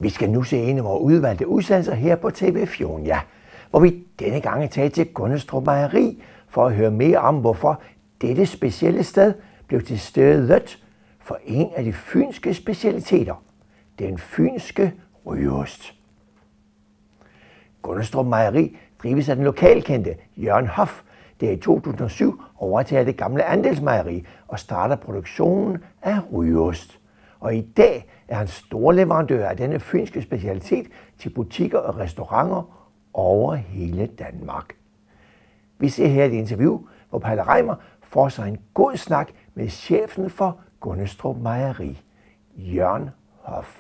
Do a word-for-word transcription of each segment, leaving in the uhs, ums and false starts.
Vi skal nu se en af vores udvalgte udsendelser her på T V fjorten, ja, hvor vi denne gang er taget til Gundestrup Mejeri for at høre mere om, hvorfor dette specielle sted blev til stedet for en af de fynske specialiteter, den fynske rygeost. Gundestrup Mejeri drives af den lokalkendte Jørgen Hoff, der i to tusind og syv overtager det gamle andelsmejeri og starter produktionen af rygeost. Og i dag er han stor leverandør af denne fynske specialitet til butikker og restauranter over hele Danmark. Vi ser her et interview, hvor Palle Reimer får sig en god snak med chefen for Gundestrup Mejeri, Jørgen Hoff.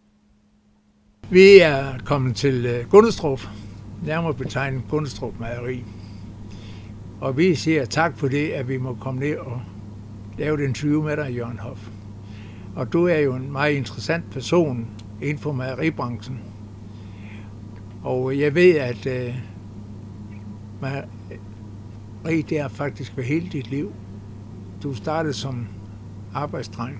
Vi er kommet til Gundestrup, nærmere betegnet Gundestrup Mejeri. Og vi siger tak for det, at vi må komme ned og lave den interview med dig, Jørgen Hoff. Og du er jo en meget interessant person inden for mejeribranchen. Og jeg ved, at uh, mejeri, det er faktisk ved hele dit liv. Du startede som arbejdsdreng.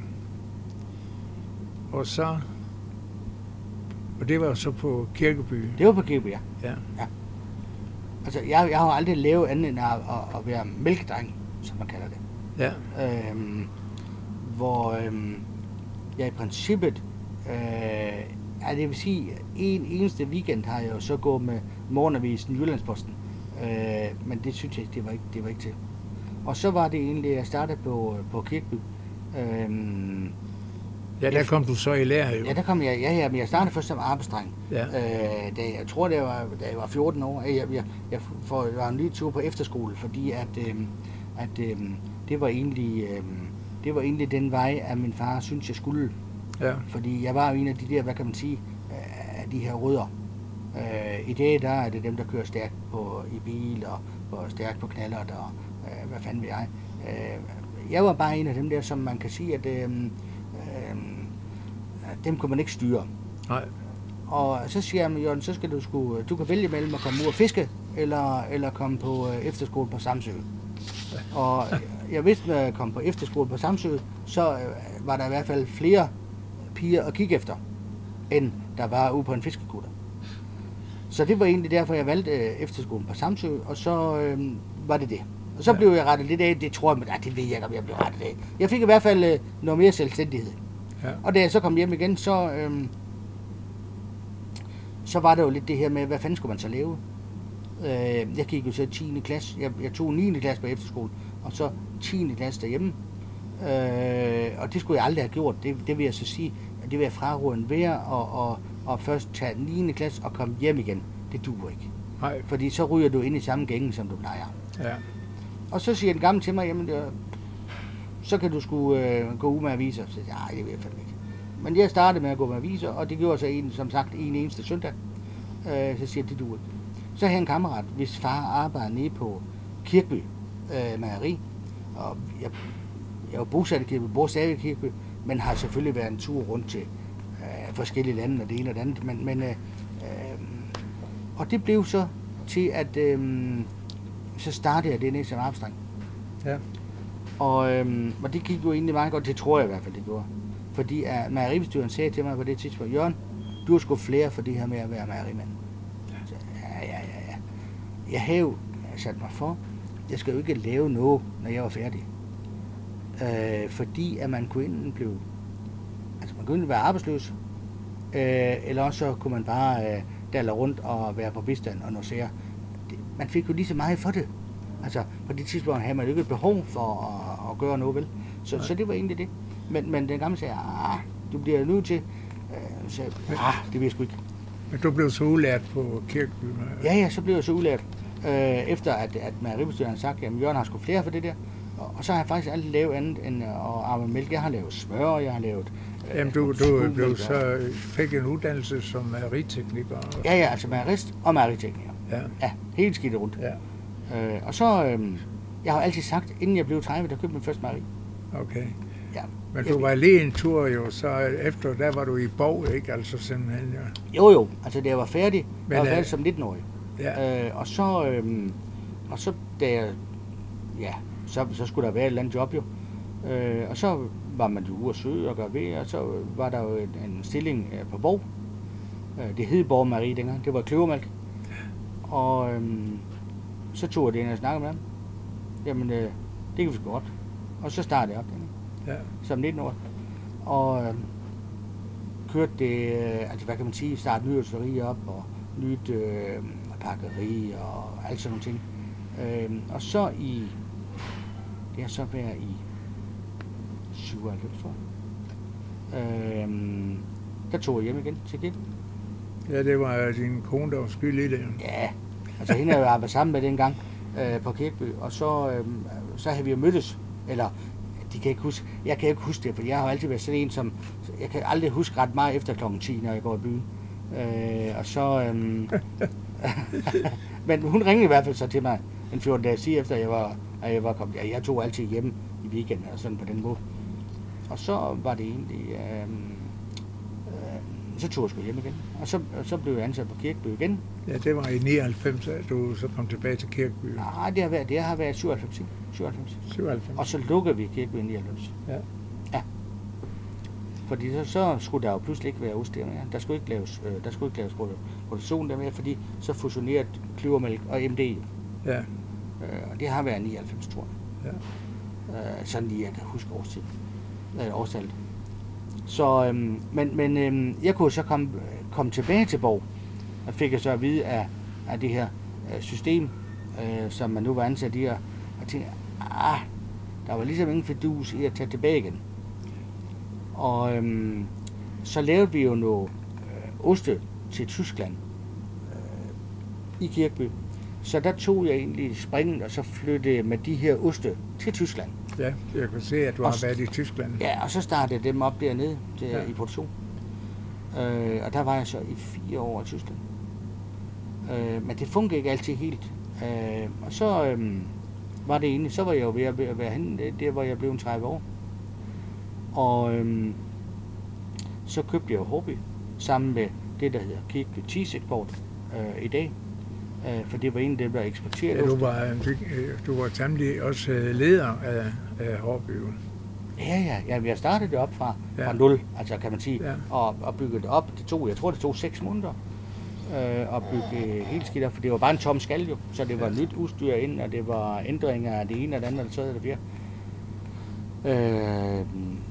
Og så... Og det var så på Kirkeby. Det var på Kirkeby, ja. Ja. ja. Altså, jeg, jeg har aldrig levet andet end at, at, at være mælkedreng, som man kalder det. Ja. Øhm, hvor øhm, jeg i princippet, øh, det vil sige, en eneste weekend har jeg jo så gået med morgenavisen Jyllandsposten. Øh, men det synes jeg det var ikke, det var ikke til. Og så var det egentlig, at jeg startede på, på Kirkeby. Øhm, Ja, der kom du så i lære jo. Ja, der kom jeg, ja, ja, men jeg startede først som arbejdsdreng. Ja. Øh, da, jeg tror, det var, da jeg var fjorten år. Jeg, jeg, jeg, for, jeg var en ny tur på efterskole, fordi at, øh, at øh, det, var egentlig, øh, det var egentlig den vej, at min far syntes, jeg skulle. Ja. Fordi jeg var jo en af de der, hvad kan man sige, øh, de her rødder. Øh, I dag, der er det dem, der kører stærkt på, i bil og, og stærkt på knallert og øh, hvad fanden ved jeg. Øh, jeg var bare en af dem der, som man kan sige, at øh, dem kunne man ikke styre. Nej. Og så siger jeg, Jørgen, så skal du sgu, du kan vælge mellem at komme ud og fiske, eller, eller komme på efterskole på Samsø. Ja. Og jeg vidste, når jeg kom på efterskole på Samsø, så var der i hvert fald flere piger at kigge efter, end der var ude på en fiskekutter. Så det var egentlig derfor, jeg valgte efterskolen på Samsø, og så øh, var det det. Og så ja. blev jeg rettet lidt af, det tror jeg, men ah, det ved jeg ikke, om jeg blev rettet af. Jeg fik i hvert fald øh, noget mere selvstændighed. Ja. Og da jeg så kom hjem igen, så, øhm, så var det jo lidt det her med, hvad fanden skulle man så lave? Øh, jeg gik jo så tiende klasse, jeg, jeg tog niende klasse på efterskole, og så tiende klasse derhjemme. Øh, og det skulle jeg aldrig have gjort, det, det vil jeg så sige, det vil jeg fraråde en hver, og, og, og først tage niende klasse og komme hjem igen. Det duer ikke. Nej. Fordi så ryger du ind i samme gænge, som du plejer. Ja. Og så siger den gamle til mig, jamen det er, så kan du sgu øh, gå ud med aviser. Så nej, det vil jeg fandme ikke. Men jeg startede med at gå med aviser, og det gjorde så en, som sagt en eneste søndag. Øh, så siger jeg, det duer ikke. Så har jeg en kammerat, hvis far arbejder nede på Kirkeby øh, Mejeri. Og jeg, jeg var bosat i Kirkeby, bor stadig i Kirkeby, men har selvfølgelig været en tur rundt til øh, forskellige lande, og det ene og det andet. Men, men, øh, øh, og det blev så til, at øh, så startede jeg det nede som arbejdsdreng. Ja. Og, øhm, og det gik jo egentlig meget godt, det tror jeg i hvert fald, det gjorde. Fordi at mejeribestyreren sagde til mig på det tidspunkt, Jørgen, du har sgu flere for det her med at være mejerimand. Så, ja, ja, ja, ja. Jeg havde jo sat mig for, jeg skal jo ikke lave noget, når jeg var færdig. Øh, fordi at man kunne enten blive, altså man kunne enten være arbejdsløs, øh, eller også så kunne man bare øh, dalle rundt og være på bistand og noget. Man fik jo lige så meget for det. Altså, på det tidspunkt havde man jo ikke et behov for at, at gøre noget, vel? Så, så det var egentlig det. Men, men den gamle sagde, ah, du bliver nødt til. Øh, så ah, det vil jeg sgu ikke. Men du blev så udlært på Kirkeby? Ja, ja, så blev jeg så udlært. Øh, efter at, at mejeribestyreren havde sagt, at Jørgen har sgu flere for det der. Og, og så har jeg faktisk aldrig lavet andet end at arbejde mælk. Jeg har lavet smør, jeg har lavet... Øh, Jamen, du, du blev så, fik en uddannelse som mejeritekniker? Ja, ja, altså mejerist og mejeritekniker. Ja. Ja, helt skidt rundt. Ja. Øh, og så, øh, jeg har altid sagt, inden jeg blev tredive, der købte min første mejeri. Okay. Ja. Men du var lige en tur jo, så efter, der var du i Borg, ikke? Altså simpelthen, ja. Jo, jo. Altså, da jeg var færdig, Men, jeg var færdig øh, som nitten-årig. Ja. Øh, og så, øh, og så, da jeg, ja, så, så skulle der være et eller andet job jo. Øh, og så var man jo ude at søge og gøre ved, og så var der jo en, en stilling på Borg. Øh, det hed Borg Mejeri dengang. Det var kløvermælk. Og øhm, så tog jeg det ind og snakkede med ham. Jamen, øh, det kan vi sgu godt. Og så startede jeg op ja. Som nitten år. Og øh, kørte det, øh, altså hvad kan man sige, starte nye østeri op, og nyt øh, pakkeri og alt sådan nogle ting. Øh, og så i, det har så været i syvoghalvfems, tror jeg. Øh, der tog jeg hjem igen til det. Ja, det var din kone, der var skyld i det. Ja, altså hende har jeg arbejdet sammen med dengang øh, på Kirkeby, og så, øh, så havde vi jo mødtes, eller de kan ikke huske, jeg kan ikke huske det, for jeg har altid været sådan en, som, jeg kan aldrig huske ret meget efter klokken ti, når jeg går i byen. Øh, og så, øh, men hun ringede i hvert fald så til mig en fjorten dage sige efter, at jeg var, at jeg var kommet, ja, jeg tog altid hjemme i weekenden og sådan på den måde. Og så var det egentlig, øh, øh, så tog jeg sgu hjem igen, og så, så blev jeg ansat på Kirkeby igen. Ja, det var i nioghalvfems, at du så kom tilbage til Kirkeby. Nej, det har været, det har været syvoghalvfems. syvoghalvfems. syvoghalvfems. Og så lukkede vi Kirkeby i nioghalvfems. Ja. Ja. Fordi så, så skulle der jo pludselig ikke være ost der mere. Der skulle ikke laves, øh, der skulle ikke laves produktion der mere, fordi så fusionerede Kløvermælk og M D. Ja. Øh, og det har været nioghalvfems, tror jeg. Ja. Øh, sådan lige, jeg kan huske årstiden. Øh, årstallet. Så, øhm, men, men øhm, jeg kunne så komme, komme tilbage til Borg, og fik jeg så at vide af, af det her øh, system, øh, som man nu var ansat i, og jeg tænkte, ah, der var ligesom ingen fidus i at tage tilbage igen. Og øhm, så lavede vi jo noget øh, oste til Tyskland øh, i Kirkeby. Så der tog jeg egentlig springen, og så flyttede med de her oste til Tyskland. Ja, jeg kan se, at du og har været i Tyskland. Ja, og så startede jeg dem op dernede til, ja. i produktion. Øh, og der var jeg så i fire år i Tyskland. Øh, men det fungerede ikke altid helt. Øh, og så øh, var det egentlig, så var jeg jo ved at, ved at være henne, der hvor jeg blev en tredive år. Og øh, så købte jeg jo Hårby, sammen med det, der hedder Kirkeby Cheese Export øh, i dag. Øh, for det var en af dem, der eksporterede. Ja, du var, du var sandelig også leder af, af Hårby. Ja, ja, ja, vi har startet det op fra, ja. fra nul, altså kan man sige, ja. og, og bygget det op. Det tog, jeg tror, det tog seks måneder øh, at bygge helt skidt op, for det var bare en tom skal jo, så det var ja. nyt udstyr ind, og det var ændringer af det ene og det andet, og det tredje og det fjerde. Øh,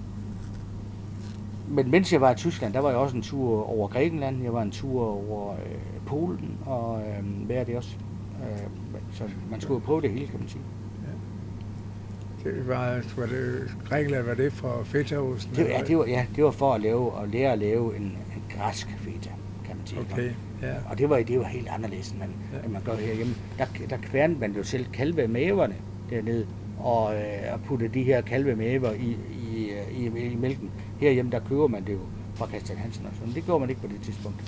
men mens jeg var i Tyskland, der var jeg også en tur over Grækenland, jeg var en tur over øh, Polen, og øh, hvad er det også? Øh, så man skulle jo prøve det hele, kan man sige. Det var, var det, Grækenland, var det for fetaosten? Det, ja, det var, ja, det var for at, lave, at lære at lave en, en græsk feta, kan man sige. Okay, ja. Og det var, det var helt anderledes, end man, ja. end man gør herhjemme. Der, der kværnede man jo selv kalvemæverne dernede, og, øh, og puttede de her kalvemæver i, i, i, i mælken. Herhjemme, der køber man det jo fra Christian Hansen og sådan. Det gjorde man ikke på det tidspunkt.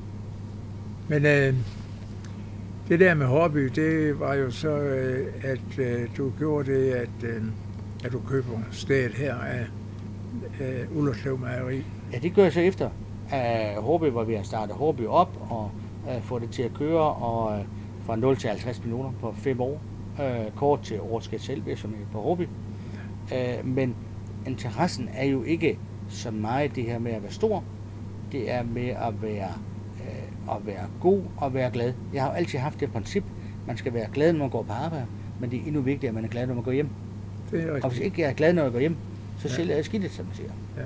Men øh, det der med Hårby, det var jo så, øh, at øh, du gjorde det, at, øh, at du køber stedet her af øh, Ullerslev Mejeri. Ja, det gør jeg så efter. Uh, Hårby var ved at starte Hårby op og uh, få det til at køre, og uh, fra nul til halvtreds millioner på fem år. Uh, kort til årsket selvvirksomhed på Hårby. Uh, men interessen er jo ikke så meget det her med at være stor. Det er med at være, uh, at være god og være glad. Jeg har altid haft det princip, man skal være glad, når man går på arbejde, men det er endnu vigtigere, at man er glad, når man går hjem. Det er og hvis ikke jeg er glad, når jeg går hjem, så ja. sælger jeg skidt, som man siger. Ja.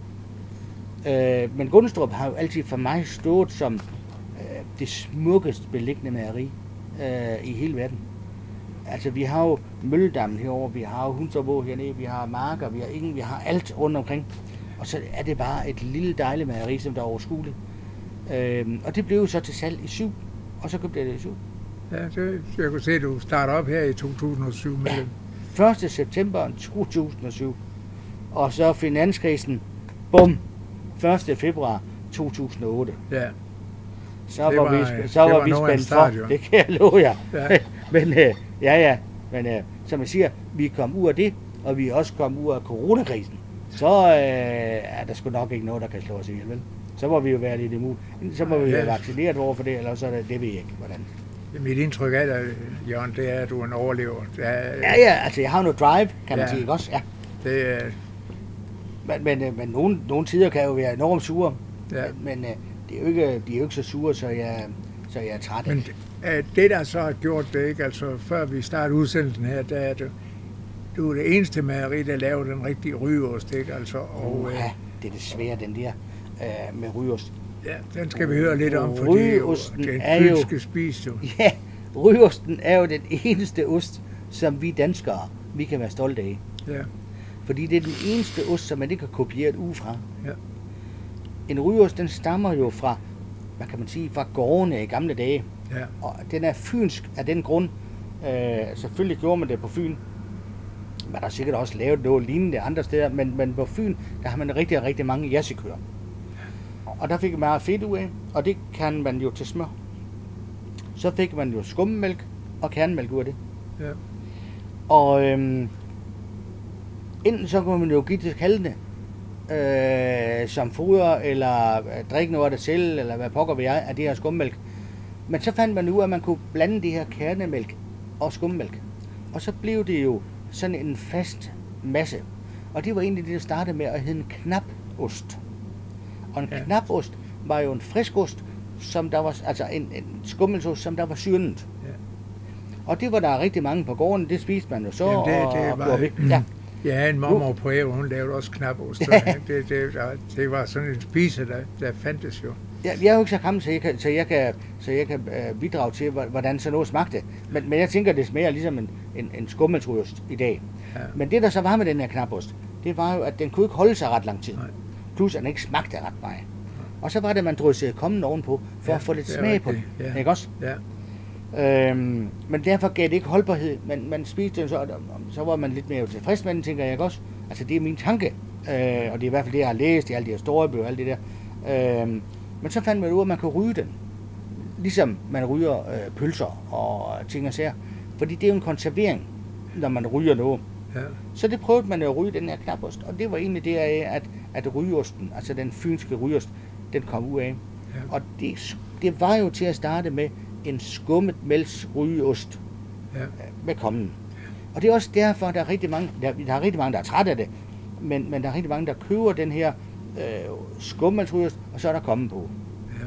Øh, men Gundestrup har jo altid for mig stået som øh, det smukkest beliggende mejeri øh, i hele verden. Altså vi har jo Mølledammen herovre, vi har jo Hundstrup hernede, vi har marker, vi har ingen, vi har alt rundt omkring. Og så er det bare et lille dejligt mejeri, som der er overskueligt. Øh, og det blev jo så til salg i syv, og så købte jeg det i syv. Ja, så jeg kunne se, at du starter op her i to tusind og syv med ja. det. første september to tusind og syv. Og så finanskrisen, bum, første februar to tusind og otte. Ja. Så var, var vi, så var, var vi spændt for, det kan jeg love jer. Ja. men øh, ja, ja, men øh, som jeg siger, vi kom ud af det, og vi er også kommet ud af coronakrisen. Så øh, er der sgu nok ikke noget, der kan slå os ihjel, vel? Så må vi jo være lidt imod. Så må vi jo være vaccineret over for det, eller så er det, det ved jeg ikke, hvordan. Mit indtryk af dig, Jørgen, det er, at du er en overlever. Er, ja, ja, altså jeg har noget drive, kan man ja, sige, ikke også? Ja. Det er... Men, men, men nogle, nogle tider kan jo være enormt sure. Ja. Men, men det er jo ikke, de er jo ikke så sure, så jeg, så jeg er træt af Men det, det, der så har gjort det, ikke? Altså, før vi startede udsendelsen her, der er det, du er det eneste mejeri, der laver den rigtige rygeost, ikke? Altså, og, ja, det er det svære, den der øh, med rygeost. Ja, den skal vi høre lidt om, fordi rygeosten det er jo, skal spise, jo. Ja, rygeosten er jo den eneste ost, som vi danskere, vi kan være stolte af. Ja. Fordi det er den eneste ost, som man ikke har kopieret ud fra. Ja. En rygeost, den stammer jo fra, hvad kan man sige, fra gårdene i gamle dage. Ja. Og den er fynsk af den grund. Øh, selvfølgelig gjorde man det på Fyn. Man har sikkert også lavet noget lignende andre steder, men, men på Fyn, der har man rigtig, rigtig mange jassikøer. Og der fik man meget fedt ud af, og det kan man jo til smør. Så fik man jo skummemælk og kernemælk ud af det. Ja. Og øhm, enten så kunne man jo give til kalvene, øh, som foder, eller øh, drikke noget af det selv, eller hvad pokker ved jeg, af det her skummemælk. Men så fandt man ud af, at man kunne blande det her kernemælk og skummemælk. Og så blev det jo sådan en fast masse. Og det var egentlig det, der startede med at hedde en knapost. Og en ja. knapost var jo en friskost, som der var, altså en, en skummelsost, som der var syrnet. Ja. Og det var der rigtig mange på gården, det spiste man jo så. Jamen det, og, det og var, væk. Ja. Ja, en mormor på Ærø, hun lavede også knapost. Ja. Det, det, det var sådan en spise, der, der fandtes jo. Ja, jeg er jo ikke så gammel, så jeg kan, så jeg kan, så jeg kan uh, bidrage til, hvordan sådan noget smagte. Men, men jeg tænker, det smager ligesom en, en, en skummeltryst i dag. Ja. Men det, der så var med den her knapost, det var jo, at den kunne ikke holde sig ret lang tid. Nej. Plus, at den ikke smagte ret meget. Ja. Og så var det, at man dryssede kommen ovenpå, for ja, at få lidt smag på den. Ja. Ikke også? Ja. Øhm, men derfor gav det ikke holdbarhed. Man, man spiste den, så, og så var man lidt mere tilfreds med den, tænker jeg også. Altså, det er min tanke. Øh, og det er i hvert fald det, jeg har læst i alle de her store bøger og alt det der. Øh, men så fandt man ud af, at man kunne ryge den. Ligesom man ryger øh, pølser og ting og sager. Fordi det er jo en konservering, når man ryger noget. Ja. Så det prøvede man at ryge den her knapost. Og det var egentlig det af, at, at rygeosten, altså den fynske rygeost, den kom ud af. Ja. Og det, det var jo til at starte med en skummet mælks rygeost ja. med kommen. Ja. Og det er også derfor, at der er rigtig mange, der, der er rigtig mange, der er trætte af det. Men, men der er rigtig mange, der køber den her øh, skummælksrygeost, og så er der kommen på. Ja.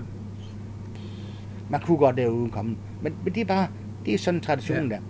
Man kunne godt lave uden kommen. Men, men det er bare, det er sådan en tradition ja. der.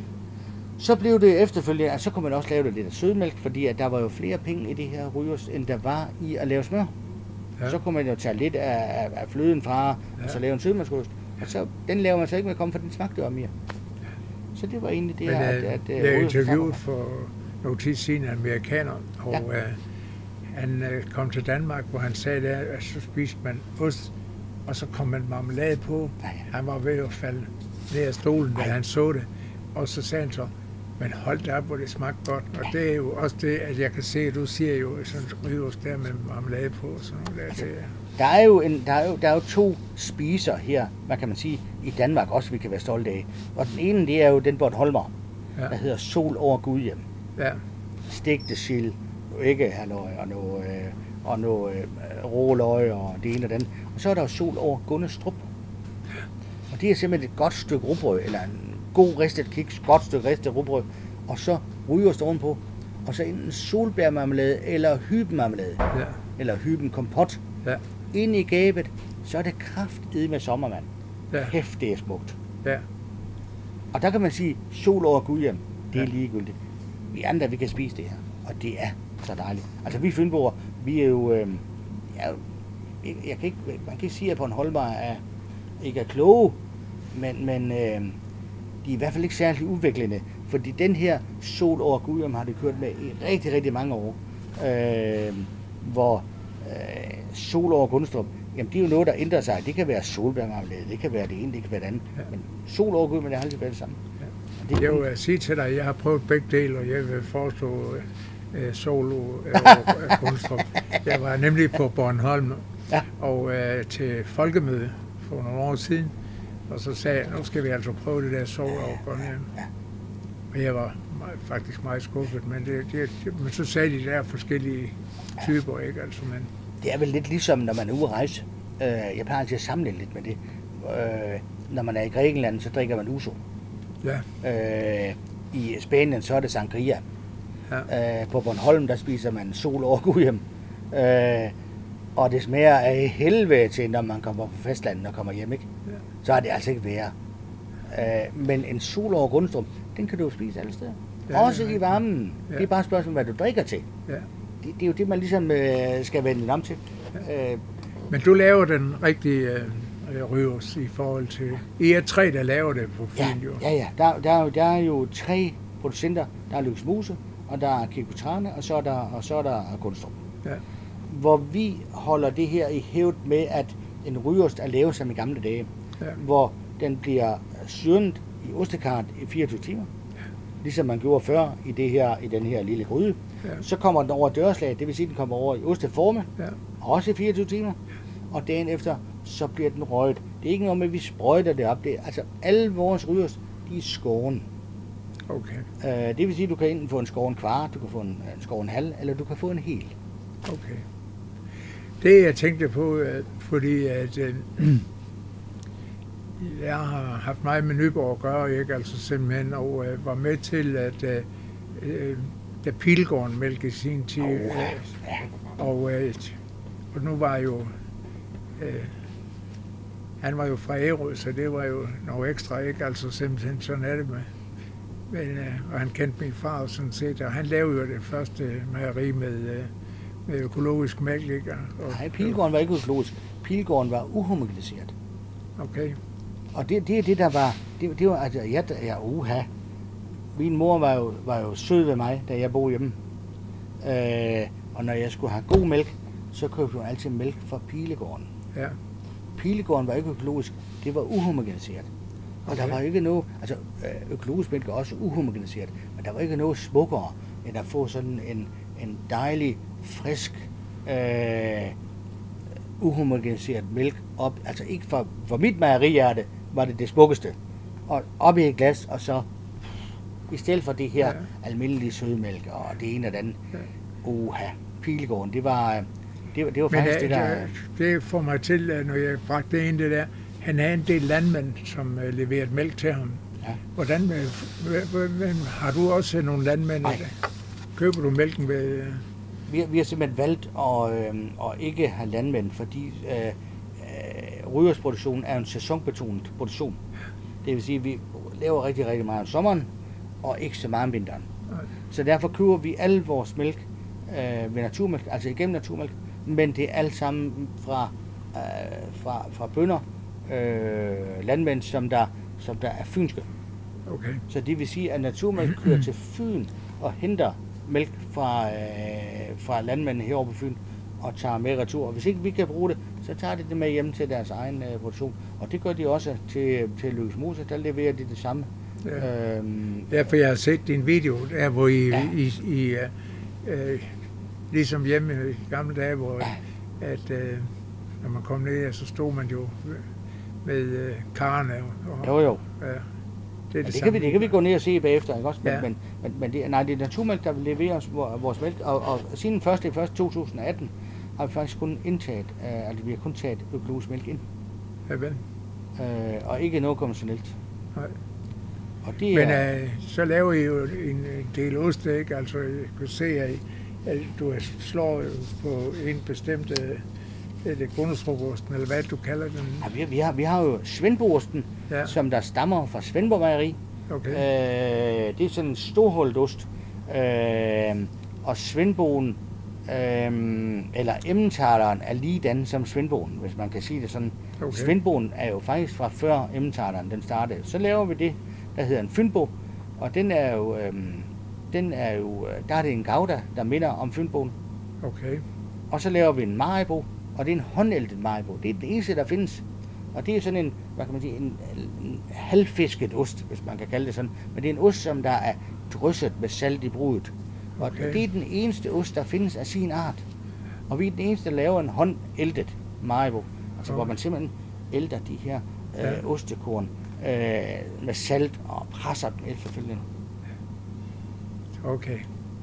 Så blev det efterfølgende, at så kunne man også lave det lidt af sødmælk, fordi at der var jo flere penge i det her rygeost, end der var i at lave smør. Ja. Så kunne man jo tage lidt af, af fløden fra, ja. og så lave en sødmælksrygeost. Og så, den laver man så ikke med kommen, for den smagte jo mere. Ja. Så det var egentlig det, Men, at... at, at jeg interviewede for nogle tid siden en amerikaner, og ja. uh, han uh, kom til Danmark, hvor han sagde, der, at så spiste man ost, og så kom man marmelade på. Ja, ja. Han var ved at falde ned af stolen, da Ej. han så det. Og så sagde han så, men hold da op, hvor det smagte godt. Og ja. det er jo også det, at jeg kan se, at du siger jo sådan en rygeost der med marmelade på. Og sådan noget der. Altså, der, er jo en, der, er jo, der er jo to spiser her, hvad kan man sige, i Danmark også, vi kan være stolte af. Og den ene, det er jo den Bornholmer, ja. der hedder Sol over Gudhjem. Ja. Stegte sild, æggehalløj og noget, øh, og noget øh, råløg og det ene og den. Og så er der jo Sol over Gunnestrup. Og det er simpelthen et godt stykke rugbrød, eller en god ristet kiks, godt stykke ristet rugbrød, og så rygeost ovenpå, og så enten solbærmarmelade eller hybenmarmelade, ja. eller hybenkompot. Ja. Inde i gabet, så er det kraftedeme med sommermand. Ja. Hæft, det er smukt. Ja. Og der kan man sige, sol over Gudhjem, det er ja. ligegyldigt. Vi andre, vi kan spise det her, og det er så dejligt. Altså vi fynboer, vi er jo, øh, ja, jeg, jeg kan ikke, man kan ikke sige, at Bornholmer er ikke er kloge, men, men øh, de er i hvert fald ikke særlig udviklende, fordi den her sol over Gudhjem har det kørt med i rigtig, rigtig mange år, øh, hvor øh, sol over Gunnestrup, jamen det er jo noget, der ændrer sig. Det kan være solbærmarmelade, det kan være det ene, det kan være det andet, ja. men sol over Gudhjem, det har altid været det samme. Ja. Det jeg vil sige til dig, at jeg har prøvet begge dele, og jeg vil foreslå øh, sol over Gunnestrup. Jeg var nemlig på Bornholm ja. og øh, til folkemøde for nogle år siden, og så sagde jeg, nu skal vi altså prøve det der sol over Bornholm. Ja. Og jeg var meget, faktisk meget skuffet, men, det, det, det, men så sagde de, der er forskellige typer, ikke? Altså, men... Det er vel lidt ligesom, når man er ude at rejse. Øh, jeg plejer altid at sammenligne lidt med det. Øh, når man er i Grækenland, så drikker man uso. Ja. Øh, I Spanien, så er det sangria. Ja. Øh, på Bornholm, der spiser man sol over Gudhjem. Øh, Og det smager af helvede til, når man kommer på fastlandet og kommer hjem, ikke? Ja. Så er det altså ikke værre. Øh, men en sol over Grundstrup, den kan du jo spise alle steder. Ja, Også i varmen. Ja. Det er bare et spørgsmål, hvad du drikker til. Ja. Det, det er jo det, man ligesom øh, skal vende om til. Ja. Øh, Men du laver den rigtige øh, rygeost i forhold til... I er tre, der laver det på Fyn, ja, jo. ja, ja. Der, der, er jo- der er jo tre producenter. Der er Lykkes Mose, og der er Kikutrane, og så er der, og så er der Grundstrup. Ja. Hvor vi holder det her i hævd med, at en rygeost er lavet som i gamle dage. Ja. Hvor den bliver syrnet i ostekart i fireogtyve timer. Ligesom man gjorde før i, det her, i den her lille gryde. Ja. Så kommer den over dørslag, det vil sige, at den kommer over i osteforme, Ja. også i fireogtyve timer. Og dagen efter, så bliver den røget. Det er ikke noget med, at vi sprøjter det op. Det er, altså, alle vores rygeost, de er skåren. Okay. Uh, det vil sige, at du kan enten få en skåren kvart, du kan få en, en skåren halv, eller du kan få en hel. Okay. Det jeg tænkte på, øh, fordi at øh, jeg har haft meget med Nyborg at gøre, ikke? Altså simpelthen, og øh, var med til, at øh, øh, da Pilgården mælkede sin tid, Oh, øh, ja. og, øh, og nu var jo, øh, han var jo fra Ærø, så det var jo noget ekstra, ikke? Altså simpelthen, sådan er det med. Men, øh, og han kendte min far sådan set, og han lavede jo det første mejeri med, øh, med økologisk mælk, ikke? Og, Nej, Pilgården var ikke økologisk. Pilgården var uhomogeniseret. Okay. Og det, det er det, der var... Det, det var, altså, jeg, jeg, uha. Min mor var jo, var jo sød ved mig, da jeg boede hjemme. Øh, og når jeg skulle have god mælk, så købte hun altid mælk fra Pilegården. Ja. Pilegården var ikke økologisk. Det var uhomogeniseret. Og okay. Der var ikke noget... Altså, økologisk mælk er også uhomogeniseret. Men der var ikke noget smukkere, end at få sådan en, en dejlig, frisk... Øh, uhomogeniseret mælk op, altså ikke for, for mit mejerihjerte var det det smukkeste, og op i et glas, og så i stedet for det her ja. almindelige sødmælk, og det ene og det andet, ja. Uha, Pilegården, det var, det var, det var Men faktisk det, det der... det får mig til, når jeg bragte det ind det der, han havde en del landmænd, som uh, leverede mælk til ham. Ja. Hvordan, uh, har du også nogle landmænd? Nej. Køber du mælken ved... Uh... Vi, vi har simpelthen valgt at, øh, at ikke have landmænd, fordi øh, øh, rygersproduktionen er en sæsonbetonet produktion. Det vil sige, at vi laver rigtig, rigtig meget om sommeren, og ikke så meget om vinteren. Nej. Så derfor køber vi alle vores mælk øh, ved naturmælk, altså igennem naturmælk, men det er alt sammen fra, øh, fra, fra bønder, øh, landmænd, som der, som der er fynske. Okay. Så det vil sige, at naturmælk kører til Fyn og henter mælk fra, øh, fra landmændene herovre på Fyn og tager med retur. Og hvis ikke vi kan bruge det, så tager de det med hjem til deres egen øh, produktion. Og det gør de også til, til Lykkes Mose, der leverer de det samme. Ja. Øhm, Derfor jeg har set din video, der hvor I, ja. I, I øh, øh, ligesom hjemme i gamle dage, hvor ja. at, øh, når man kom ned, så stod man jo med øh, karrene. Og, Jo, jo. Ja. Det, ja, det, kan vi, det kan vi gå ned og se bagefter, ikke også? Men, Ja. men, men, men det, nej, det er naturmælk, der vil levere os vores mælk, og, og siden første i første to tusind atten har vi faktisk kun indtaget, øh, altså vi har kun taget økologisk mælk ind, Ja, vel. øh, og ikke noget konventionelt. Nej. Og det Men er, øh, så laver I jo en, en del ost, ikke? Altså, jeg kunne se, at, I, at du slår jo på en bestemt øh, det Gundestrup-osten, eller hvad du kalder den. ja, vi, vi, har, vi har jo Svendborgosten, Ja. som der stammer fra Svendborg Mejeri. Okay. Øh, det er sådan en storholdt ost. Øh, og Svendbogen, øh, eller Emmentaleren, er ligedan som Svendbogen, hvis man kan sige det sådan. Okay. Svendbogen er jo faktisk fra før Emmentaleren, den startede. Så laver vi det, der hedder en Fynbo, og den er jo, øh, den er jo, der er det en gouda, der minder om Fynbogen. Okay. Og så laver vi en Maribo, og det er en håndæltet Maribo. Det er den eneste, der findes. Og det er sådan en, hvad kan man sige, en, en halvfisket ost, hvis man kan kalde det sådan. Men det er en ost, som der er drysset med salt i brudet. Og Okay. det er den eneste ost, der findes af sin art. Og vi er den eneste, der laver en håndæltet Maribo. Altså Okay. hvor man simpelthen ælter de her øh, Ja. ostekorn øh, med salt og presser dem efterfølgende. Okay.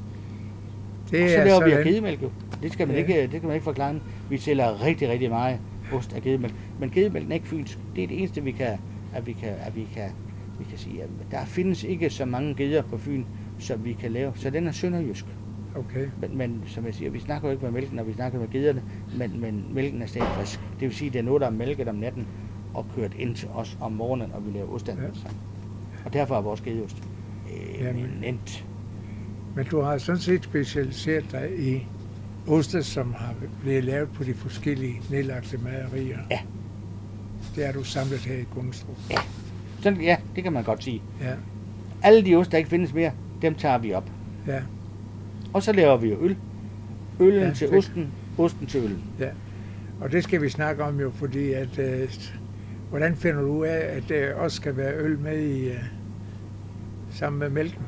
Og så laver vi af sådan- gedemælk jo. Det skal man, Ja. ikke, det kan man ikke forklare. Vi sælger rigtig, rigtig meget ost af gedemælk. Men gedemælken er ikke fynsk. Det er det eneste, vi kan, at vi kan, at vi kan, vi kan sige. At der findes ikke så mange geder på Fyn, som vi kan lave. Så den er sønderjysk. Okay. Men, men som jeg siger, vi snakker jo ikke med mælken, når vi snakker med gederne, men, men mælken er stadig frisk. Det vil sige, at det er noget, der er mælket om natten og kørt ind til os om morgenen, og vi laver ostanvendelse. Ja. Og derfor er vores gedeost eminent. Men du har sådan set specialiseret dig i oste, som har blevet lavet på de forskellige nedlagte mejerier. Ja. Det er du samlet her i Gundestrup. Ja. Sådan, ja, det kan man godt sige. Ja. Alle de oste, der ikke findes mere, dem tager vi op. Ja. Og så laver vi jo øl. Øllen Ja, til det... osten, osten til øllen. Ja. Og det skal vi snakke om jo, fordi at, øh, hvordan finder du ud af, at der også skal være øl med i øh, sammen med mælken?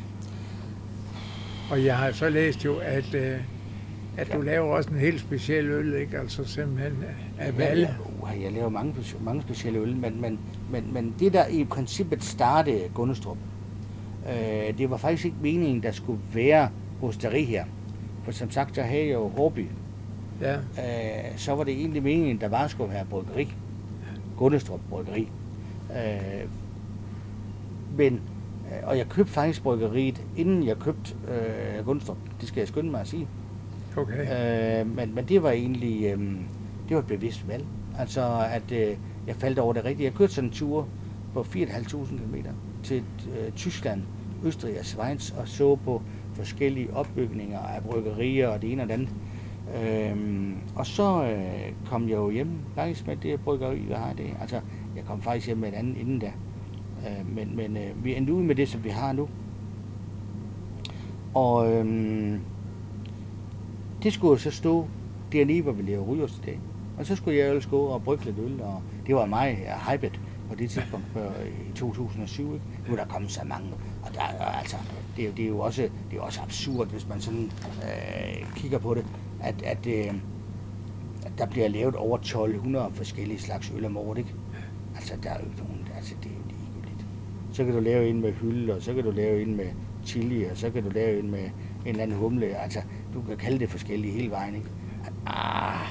Og jeg har så læst jo, at, øh, at ja. du laver også en helt speciel øl, ikke? Altså simpelthen af valle. Ja, ja, jeg laver mange, mange specielle øl, men, men, men, men det der i princippet startede Gundestrup, øh, det var faktisk ikke meningen, der skulle være osteri her. For som sagt, så havde jeg jo Hårby. Ja. Øh, så var det egentlig meningen, der bare skulle være bryggeri. Gundestrup Bryggeri. Øh, men, og jeg købte faktisk bryggeriet, inden jeg købte øh, Gundestrup. Det skal jeg skynde mig at sige. Okay. Øh, men, men det var egentlig, øh, det var et bevidst valg. Altså, at øh, jeg faldt over det rigtige. Jeg kørte sådan en tur på fire tusind fem hundrede kilometer til øh, Tyskland, Østrig og Schweiz, og så på forskellige opbygninger af bryggerier og det ene og det andet. Øhm, og så øh, kom jeg jo hjem faktisk med det bryggeri, vi har det. Altså, jeg kom faktisk hjem med et andet inden da. Øh, men men øh, vi endte ud med det, som vi har nu. Og øhm, det skulle jo så stå dernede, hvor vi laver rygeost i dag. Og så skulle jeg jo gå og brygge lidt øl, og det var mig uh, hyped på det tidspunkt i to tusind og syv. Ikke? Nu er der kommet så mange, og der, altså, det, er jo, det, er jo også, det er også absurd, hvis man sådan øh, kigger på det, at, at, øh, at der bliver lavet over tolv hundrede forskellige slags øl om året, ikke? Altså, der er jo ikke nogen, altså, det er jo ligegyldigt. Så kan du lave en med hylde, og så kan du lave en med chili, og så kan du lave en med en eller anden humle. Altså, du kan kalde det forskellige hele vejen, ikke? Ah,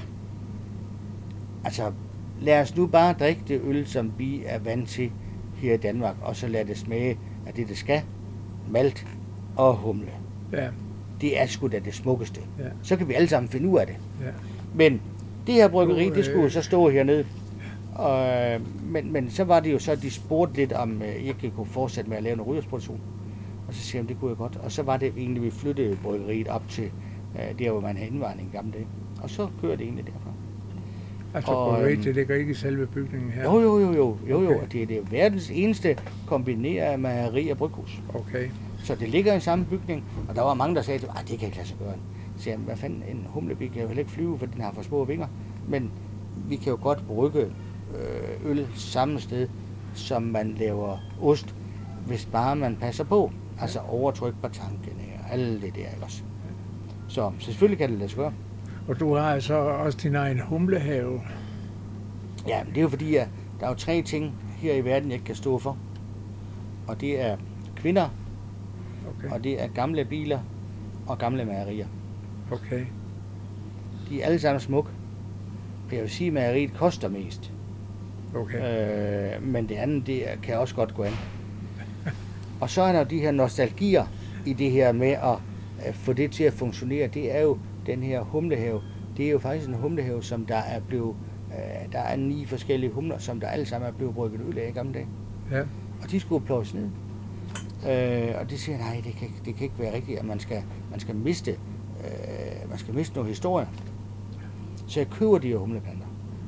altså, lad os nu bare drikke det øl, som vi er vant til her i Danmark, og så lad det smage af det, det skal. Malt og humle. Ja. Det er sgu da det smukkeste. Ja. Så kan vi alle sammen finde ud af det. Ja. Men det her bryggeri, Nu, det skulle øh... så stå hernede. Og, men, men så var det jo så, at de spurgte lidt, om jeg ikke kunne fortsætte med at lave en rygersproduktion. Og så siger jeg, det kunne jeg godt. Og så var det egentlig, vi flyttede bryggeriet op til uh, der, hvor man havde indvandring i gamle dage. Og så kører det egentlig derfra. Altså bryggeriet, det ligger ikke i selve bygningen her? Jo, jo, jo, jo. jo, jo. Okay. Og det er det verdens eneste kombineret mejeri og bryghus. Okay. Så det ligger i samme bygning, og der var mange, der sagde, at det kan ikke lade sig gøre. Så siger jeg, hvad fanden, en humlebi kan jo heller ikke flyve, for den har for små vinger. Men vi kan jo godt brygge øh, øl samme sted, som man laver ost, hvis bare man passer på. Altså overtryk på tankene og alle det der ellers. Så, så selvfølgelig kan det lade sig gøre. Og du har så også din egen humlehave. Ja, men det er jo fordi, at der er jo tre ting her i verden, jeg ikke kan stå for. Og det er kvinder, Okay. og det er gamle biler og gamle mejerier. Okay. De er alle sammen smukke. Jeg vil sige, at mejeriet koster mest. Okay. Øh, men det andet, det kan også godt gå an. Og så er der de her nostalgier i det her med at, at få det til at fungionere. Det er jo den her humlehave. Det er jo faktisk en humlehave, som der er blevet, øh, der er ni forskellige humler, som der alle sammen er blevet brygget ud af i gamle dage. Ja. Og de skulle pløjes ned. Øh, og det siger nej, det kan, det kan ikke være rigtigt, at man skal, man skal miste, øh, man skal miste noget historie. Så jeg køber de her humleplanter.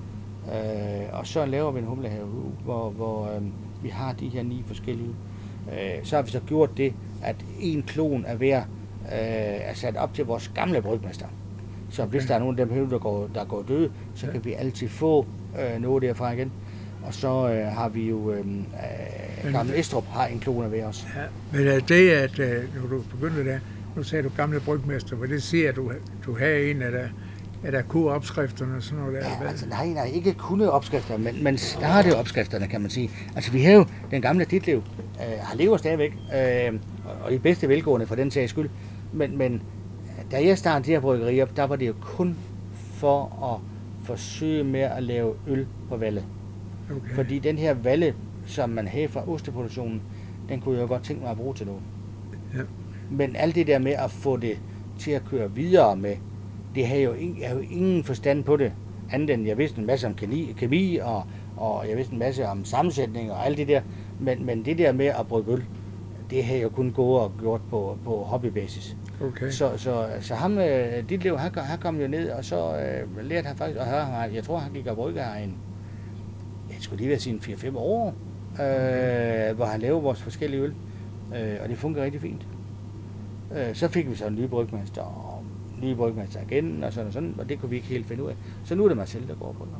Øh, og så laver vi en humlehave, hvor, hvor øh, vi har de her ni forskellige. Øh, så har vi så gjort det, at en klon er ved øh, er sat op til vores gamle brygmester. Så okay. Hvis der er nogen af dem, der går, der går døde, så ja. Kan vi altid få øh, noget derfra igen. Og så øh, har vi jo, øh, øh, gamle Estrup har en klone ved os. Ja, men er det, at øh, når du begyndte der, nu sagde du gamle brygmester, hvor det siger, at du, du har en af der, af der kunne opskrifterne og sådan noget der? Ja, altså, nej, nej, ikke kun opskrifter, men, men startede opskrifterne, kan man sige. Altså, vi har jo den gamle Ditlev, øh, har lever stadigvæk, øh, og de bedste velgående for den sags skyld. Men, men da jeg startede det her bryggeri op, der var det jo kun for at forsøge med at lave øl på vallet. Okay. Fordi den her valle, som man havde fra osteproduktionen, den kunne jeg godt tænke mig at bruge til noget. Ja. Men alt det der med at få det til at køre videre med. Det havde jo, jeg havde jo ingen forstand på det, andet end jeg vidste en masse om kemi, kemi og, og jeg vidste en masse om sammensætning og alt det der. Men, men det der med at brygge øl, det havde jeg kun gået og gjort på, på hobbybasis. Okay. Så, så, så ham, Ditlev, han, han kom jo ned, og så øh, lærte han faktisk, og han, jeg tror, han gik og brygge her en, jeg skulle lige være sine fire fem år, øh, okay. hvor han lavede vores forskellige øl, øh, og det fungerer rigtig fint. Øh, så fik vi så en ny brygmester, og en ny brygmester igen, og sådan og sådan, og det kunne vi ikke helt finde ud af. Så nu er det mig selv, der går på det.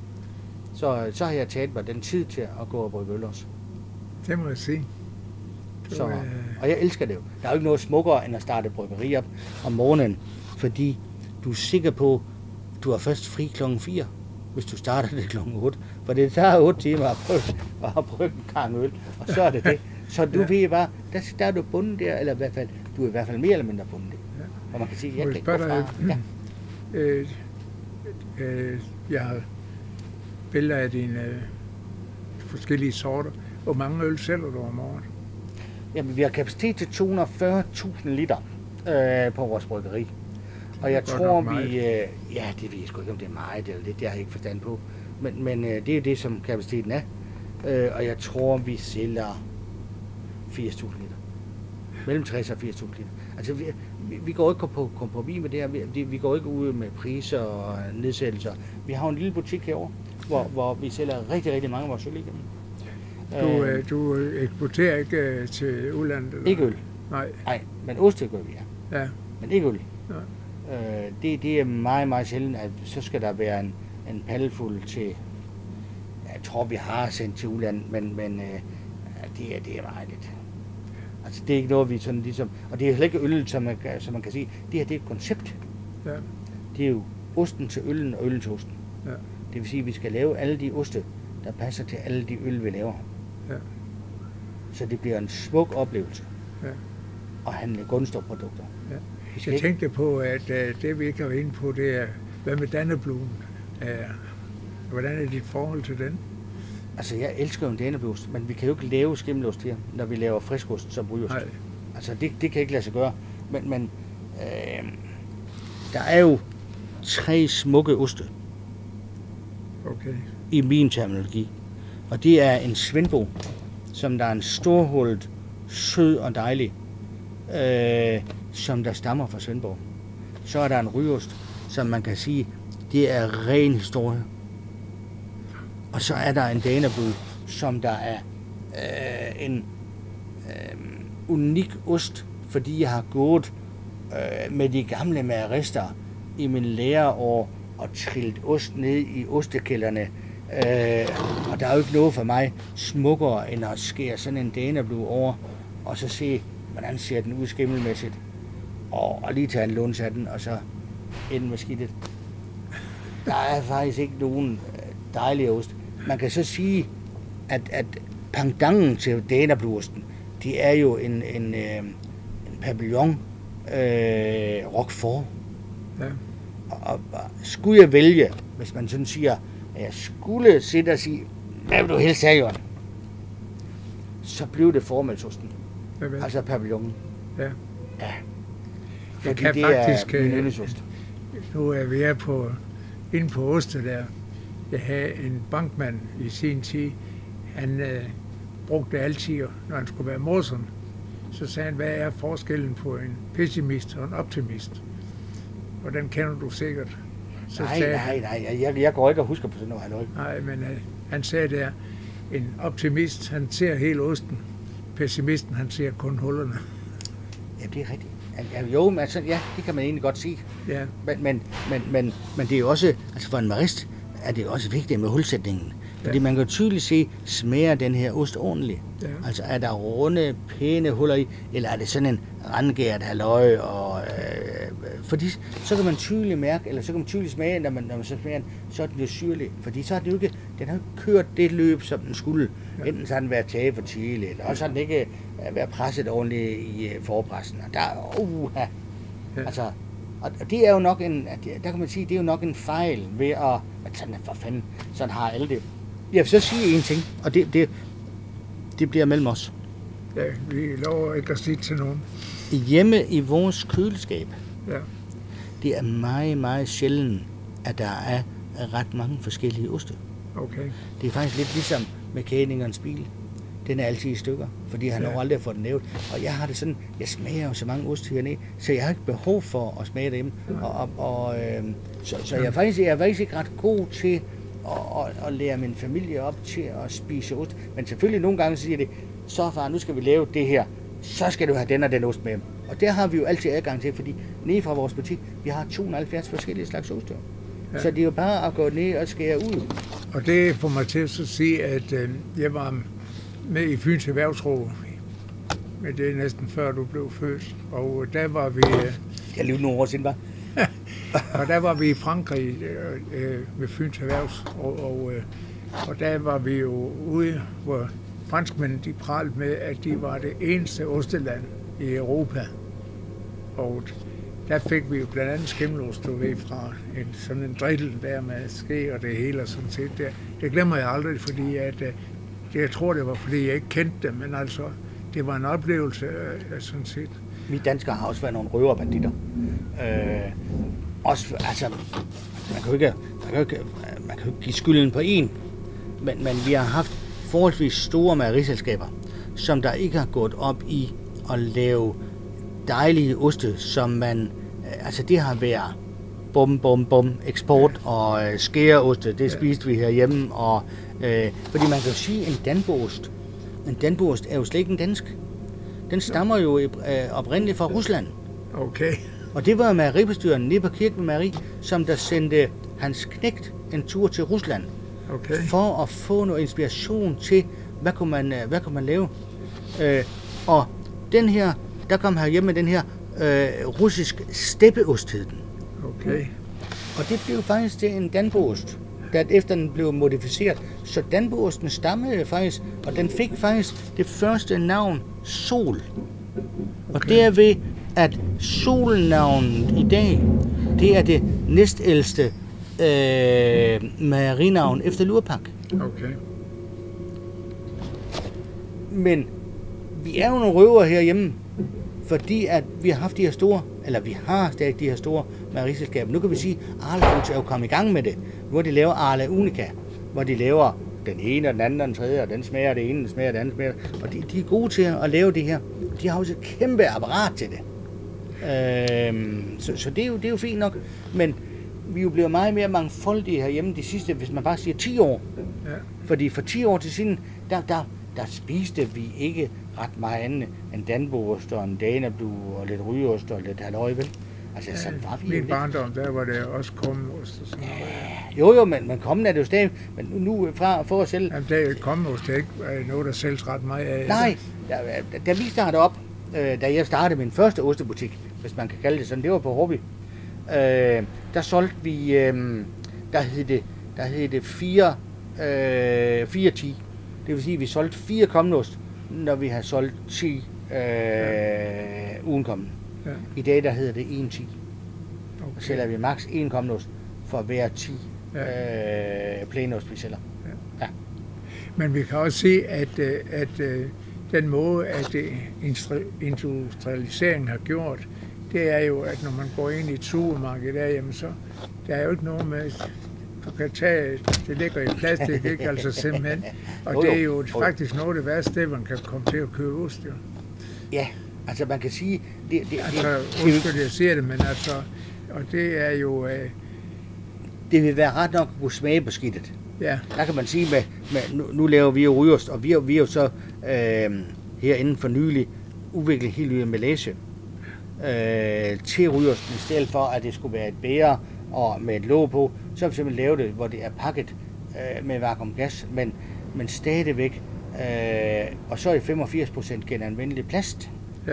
Så, så har jeg taget mig den tid til at gå og brygge øl også. Det må jeg sige. Så, og jeg elsker det jo. Der er jo ikke noget smukkere, end at starte bryggeri op om morgenen, fordi du er sikker på, du er først fri klokken fire, hvis du starter det klokken otte. For det tager otte timer at brygge, at brygge en gang øl, og så er det det. Så du ja. ved bare, der, der er du bundet der, eller i hvert fald, du er i hvert fald mere eller mindre bundet. Ja. Og man kan sige, jeg kan ikke gå fra. Ja. Øh, øh, jeg har billeder af dine øh, forskellige sorter. Hvor mange øl sælger du om året? Jamen, vi har kapacitet til to hundrede og fyrre tusind liter øh, på vores bryggeri. Og jeg tror, vi... Øh, ja, det ved jeg sgu ikke, om det er meget eller lidt. Det har jeg ikke forstand på. Men, men øh, det er det, som kapaciteten er. Øh, og jeg tror, vi sælger firs tusind liter. Mellem tres og firs tusind liter. Altså, vi, vi går ikke på kompromis med det her. Vi, vi går ikke ud med priser og nedsættelser. Vi har en lille butik herovre, hvor, hvor vi sælger rigtig, rigtig mange af vores øl igennem. Du, øh, du eksporterer ikke øh, til udlandet? Eller? Ikke øl. Nej. Nej, men ost det gør vi, ja. Ja. Men ikke øl. Ja. Øh, det, det er meget, meget sjældent, at så skal der være en, en pallefuld til, jeg tror vi har sendt til udlandet, men, men øh, det, er, det er meget lidt. Altså det er ikke noget, vi sådan ligesom, og det er heller ikke øl, som man, som man kan sige, det her det er et koncept. Ja. Det er jo osten til øllen og øllen til osten. Ja. Det vil sige, at vi skal lave alle de oste, der passer til alle de øl, vi laver. Ja. Så det bliver en smuk oplevelse ja. at handle Gunstrup-produkter. Ja. Jeg ikke... tænkte på, at uh, det vi ikke har været inde på, det er, hvad med Dannebluen? Uh, hvordan er dit forhold til den? Altså, jeg elsker jo en Danneblust, men vi kan jo ikke lave skimmelost her, når vi laver friskost som bryost. Nej. Altså, det, det kan ikke lade sig gøre. Men, men øh, der er jo tre smukke oste okay. i min terminologi. Og det er en Svendbo, som der er en storhullet, sød og dejlig, øh, som der stammer fra Svendborg. Så er der en ryost, som man kan sige, det er ren historie. Og så er der en Danneblue, som der er øh, en øh, unik ost, fordi jeg har gået øh, med de gamle mejerister i min læreår og trillet ost ned i ostekælderne. Øh, og der er jo ikke noget for mig smukkere, end at skære sådan en Danneblue over, og så se, hvordan ser den ud skimmelmæssigt, og, og lige tage en lunds af den, og så ind med skidtet. Der er faktisk ikke nogen dejlige ost. Man kan så sige, at, at pendanten til Danneblueosten, det er jo en, en, en Papillon øh, Roquefort. Ja. Og, og, og skulle jeg vælge, hvis man sådan siger, at jeg skulle sætte og sige, hvad vil du helst have, Jørgen? Så blev det formælsosten. Altså Papillon. Ja. Ja. Jeg kan det faktisk, er min yndlingsost. Nu er vi her på, inde på oste der. Jeg havde en bankmand i sin tid. Han øh, brugte altid, når han skulle være morsom, så sagde han, hvad er forskellen på en pessimist og en optimist? Og den kender du sikkert. Så nej, sagde, nej, nej, jeg, jeg går ikke og husker på sådan noget, halløj. Nej, men øh, han sagde der, en optimist, han ser hele osten. Pessimisten, han ser kun hullerne. Ja, det er rigtigt. Jo, men altså, ja, det kan man egentlig godt sige. Ja. Men, men, men, men, men det er jo også, altså for en marist, er det også vigtigt med hulsætningen. Fordi ja. man kan tydeligt se, smager den her ost ordentligt. Ja. Altså er der runde, pæne huller i, eller er det sådan en randgæret halløj, og øh, fordi så kan man tydeligt mærke, eller så kan man tydeligt smage, når man, når man så smager den, så er den jo syrlig. Fordi så har den jo ikke, den har kørt det løb, som den skulle. Ja. Enten så har den været taget for tidligt, eller også har den ikke været presset ordentligt i forpressen. Og der, uh, ja. altså, og det er jo nok en, der kan man sige, det er jo nok en fejl ved at, at sådan for fanden, sådan har alle det. Jeg vil så sige en ting, og det, det, det bliver mellem os. Ja, vi lover ikke at sige til nogen. Hjemme i vores køleskab, Ja. Det er meget, meget sjældent, at der er ret mange forskellige oste. Okay. Det er faktisk lidt ligesom mekanikernes bil. Den er altid i stykker, fordi han ja. har aldrig fået den nævnt. Og jeg har det sådan, jeg smager jo så mange ost hernede, så jeg har ikke behov for at smage dem. Og, og, og, øh, så så jeg, er faktisk, jeg er faktisk ikke ret god til at, at, at lære min familie op til at spise ost. Men selvfølgelig nogle gange siger det, så far, nu skal vi lave det her, så skal du have den og den ost med. Og der har vi jo altid adgang til, fordi nede fra vores butik, vi har to hundrede og halvfjerds forskellige slags ost. Ja. Så det er jo bare at gå ned og skære ud. Og det får mig til at sige, at øh, jeg var med i Fyns Erhvervsråd, men det er næsten før du blev født. Og der var vi... Øh, jeg levede nogle år siden, var. og der var vi i Frankrig øh, øh, med Fyns Erhvervsråd, og, øh, og der var vi jo ude, hvor franskmændene de pralte med, at de var det eneste osteland i Europa. Og der fik vi jo blandt andet skimmelost, du ved, fra en, sådan en drittel der med ske og det hele og sådan set. Det, det glemmer jeg aldrig, fordi at, det, jeg tror, det var, fordi jeg ikke kendte dem, men altså, det var en oplevelse sådan set. Vi danskere har også været nogle røverbanditter. Øh, også, altså, man kan jo ikke, man kan jo ikke, man kan jo ikke give skylden på en, men, men vi har haft forholdsvis store mejeriselskaber, som der ikke har gået op i at lave dejlige oste, som man, altså det har været bum, bum, bum, eksport og øh, skæreoste, det spiste vi herhjemme, og øh, fordi man kan jo sige, en danboost, en danboost er jo slet ikke en dansk. Den stammer jo øh, oprindeligt fra Rusland. Okay. Og det var mejeribestyreren nede på Kirkeby Mejeri, som der sendte hans knægt en tur til Rusland. Okay. For at få noget inspiration til, hvad kunne man, hvad kunne man lave. Øh, og den her, der kom her hjem med den her øh, russisk steppeost hed den. Okay. Og det blev faktisk til en danboost, da efter den blev modificeret. Så danboosten stammede faktisk, og den fik faktisk det første navn Sol. Og okay. Derved, at solnavnet i dag, det er det næstældste øh, mejerinavn efter Lurpak. Okay. Men vi er jo nogle røver herhjemme, fordi at vi har haft de her store, eller vi har stadig de her store mejeriselskaber. Nu kan vi sige, at Arla Foods er jo kommet i gang med det, hvor de laver Arla Unica, hvor de laver den ene og den anden og den tredje, og den smager det ene, den smager det andet smager. Og de, de er gode til at lave det her. De har også et kæmpe apparat til det. Øhm, så så det, er jo, det er jo fint nok, men vi er jo blevet meget mere mangfoldige herhjemme de sidste, hvis man bare siger ti år. Ja. Fordi for ti år til siden, der, der, der spiste vi ikke ret meget andet end danboost og en danablu og lidt rygeost og lidt halløj, vel? Altså, sådan var vi min jo barndom, der var det også kummeost og sådan noget. Ja, jo jo, men, men kommen er det jo stadig, men nu fra for os selv. Jamen, det er kummeost, det er ikke noget, der sælges ret meget af. Nej, da, da vi startede op, øh, da jeg startede min første ostebutik, hvis man kan kalde det sådan, det var på Hobby, øh, der solgte vi, øh, der hed det, der hed det fire, øh, fire ti. Det vil sige, at vi solgte fire kommenost, når vi har solgt ti øh, ja. ugenkommen. Ja. I dag der hedder det en ti. Okay. Og sælger vi maks en kommenost for hver ti ja. øh, plænost, vi sælger. Ja. Ja. Men vi kan også se, at, at, at den måde, at industrialiseringen har gjort, det er jo, at når man går ind i et supermarked der, jamen så der er jo ikke noget med, du kan tage, det ligger i plastik, ikke? Altså simpelthen. Og jo, jo. Det er jo faktisk noget af det værste sted, man kan komme til at købe ost, jo. Ja, altså man kan sige... Det, det, altså, undskyld, jeg siger det, men altså, og det er jo... Øh, det vil være ret nok at kunne smage på skidtet. Ja. Der kan man sige, med, med nu, nu laver vi jo rygeost, og vi er, vi er jo så øh, herinde for nylig udviklet helt ud af Malaysia øh, til rygeosten, i stedet for at det skulle være et bære og med et låg på, så har vi simpelthen lavet det, hvor det er pakket øh, med vakuumgas, men, men stadigvæk, øh, og så er det femogfirs procent genanvendelig plast. Ja.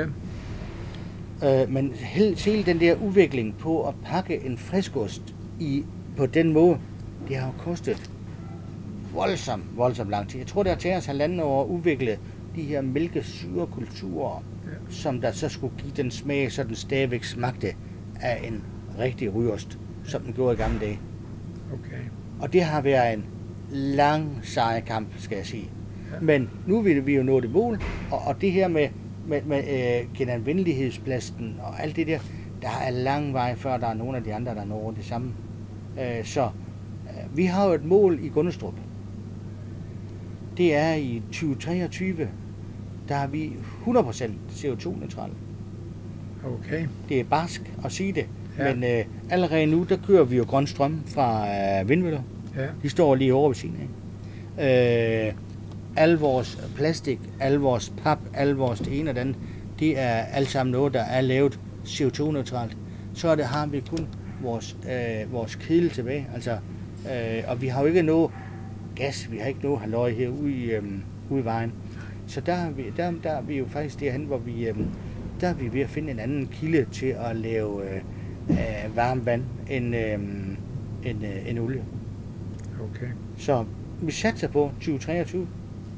Øh, men hele, hele den der udvikling på at pakke en friskost i, på den måde, det har jo kostet voldsomt, voldsomt lang tid. Jeg tror, det har taget os halvanden år at udvikle de her mælkesyrekulturer, ja. Som der så skulle give den smag, så den stadigvæk smagte af en rigtig rygeost, som den gjorde i gamle dage. Okay. Og det har været en lang, sej kamp, skal jeg sige. Ja. Men nu vil vi jo nå det mål, og, og det her med, med, med øh, genanvendelighedsplasten og alt det der, Der er lang vej, før der er nogle af de andre, der når det samme. Øh, så øh, vi har jo et mål i Gundestrup. Det er i tyve treogtyve, der er vi hundrede procent C O to neutrale. Okay. Det er barsk at sige det, Ja. men øh, allerede nu, der kører vi jo grøn strøm fra øh, vindmøller. Ja. De står lige over ved siden af. Øh, al vores plastik, al vores pap, al vores det ene og det andet, det er alt sammen noget, der er lavet C O to neutralt. Så er det, har vi kun vores, øh, vores kedel tilbage. Altså, øh, og vi har jo ikke noget gas, vi har ikke noget halløj herude i, øh, ude i vejen. Så der er, vi, der, der er vi jo faktisk derhen, hvor vi, øh, der er vi ved at finde en anden kilde til at lave øh, øh, varmt vand end, øh, end, øh, end olie. Okay. Så vi satser på tyve treogtyve.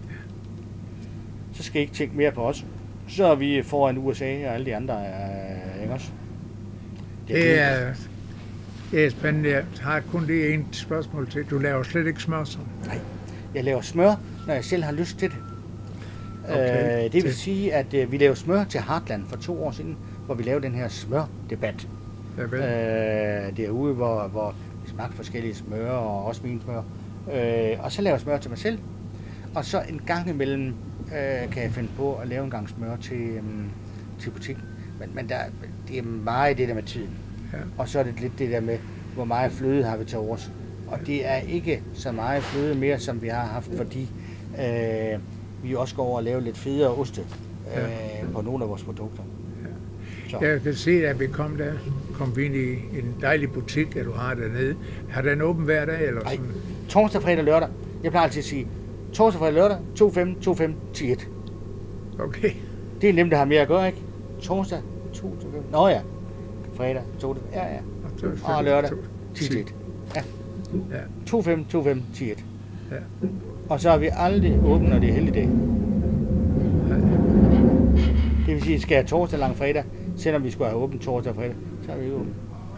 Så skal I ikke tænke mere på os. Så er vi foran U S A og alle de andre, øh, ikke også? Det er, det er spændende. Jeg har kun det ene spørgsmål til. Du laver slet ikke smør så? Nej, jeg laver smør, når jeg selv har lyst til det. Okay. Øh, det vil sige, at øh, vi lavede smør til Heartland for to år siden, hvor vi lavede den her smørdebat. Ja, vel. Øh, derude, hvor, hvor vi smagte forskellige smør, og også min smør. Øh, og så laver jeg smør til mig selv. Og så en gang imellem øh, kan jeg finde på at lave en gang smør til, um, til butikken. Men, men der, det er meget det der med tiden. Ja. Og så er det lidt det der med, hvor meget fløde har vi til års. Og det er ikke så meget fløde mere, som vi har haft, fordi øh, vi også går over og laver lidt federe oste øh, ja. på nogle af vores produkter. Ja. Jeg kan se, at vi kom der, kom vi ind i en dejlig butik, at du har dernede. Har den åben hver dag? Eller Nej, sådan? torsdag, fredag, lørdag. Jeg plejer altid at sige, torsdag, fredag, lørdag, to fem, to fem, ti et. Okay. Det er nemt, der har mere at gøre, ikke? Torsdag, to til fem. Nå ja. Fredag, to til ja, ja. Og, og lørdag, ti til et. Ja. Ja. to fem, to fem, ti et. Ja. Og så er vi aldrig åbne, når det er helligdag. Ja. Det vil sige, at skal have torsdag lang fredag, selvom vi skulle have åbent torsdag og fredag, så er vi ikke åbne.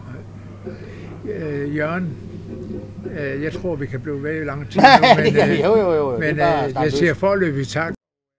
Øh, Jørgen, øh, jeg tror, vi kan blive ved i lang tid nu, men, øh, jo, jo, jo. men øh, jeg siger forløbig tak.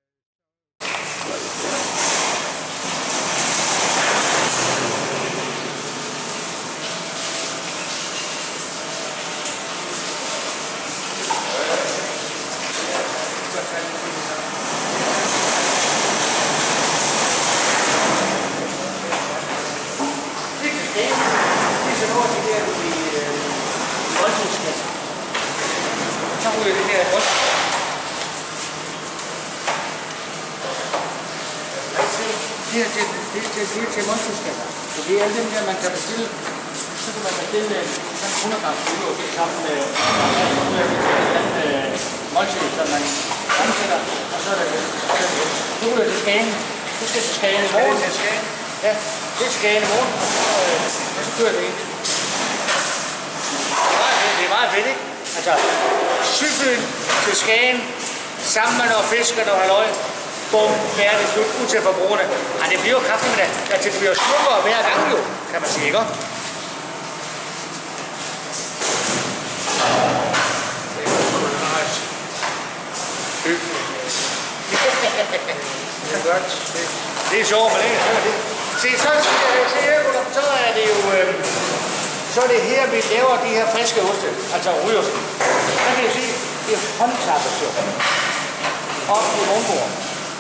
Det er til, det er til, det er til måltidskasser. Så det er alle dem der, man kan bestille. Så kan man bestille sådan hundrede gram kilo sammen med en måltid, som man omsætter. Og så er det det. Nu er det til Skagen. Du skal til Skagen i morgen. Det er til Skagen? Ja, det er til Skagen i morgen. Og så, øh, og så kører det ind. Det er meget fedt, det er meget fedt, ikke? Altså, cyklen til Skagen, sammen med noget fisk og noget halløj. Bum, færdig, slut, ud til forbrugerne. Ej, det bliver jo kraftigt med det. Ja, det bliver smukkere hver gang jo, kan man sige, ikke? Det er godt. Det er sjovt, men det er det. Se, så, så er det jo... Øh, så er det her, vi laver de her friske oste, altså rygeosten. Så kan jeg sige, det er håndtappet op i rundbordet.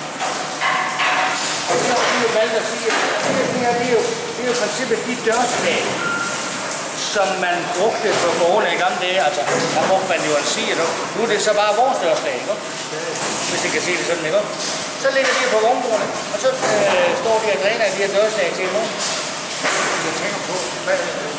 Og så har vi jo valgt at sige, at det her, det er jo, det er jo i princippet de dørslag, som man brugte på gårdene i gamle dage. Altså, der brugte man jo en sige, nu er det så bare vores dørslag, ikke? Hvis I kan se det sådan, ikke? Så ligger de på vognbordene, og så øh, står de og dræner de her dørslag til i morgen. Jeg tænker på, hvad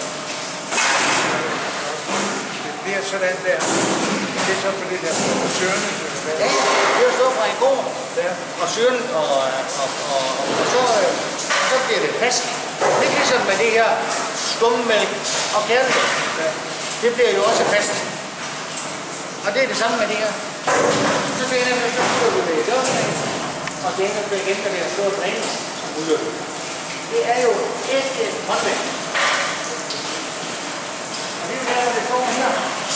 det bliver sådan der. Det er så for det der søerne. Ja, det er stået fra en gård, og søren, og, og, og, og, så, og så bliver det fast. Det er ligesom med det her skummælk og kærlighed. Det bliver jo også fast. Og det er det samme med det her. Så bliver det, så bliver vi med i døren, og det ender bliver igen, der står og dræner som udløb. Det er jo ægte håndværk. Og det er jo der, det står her.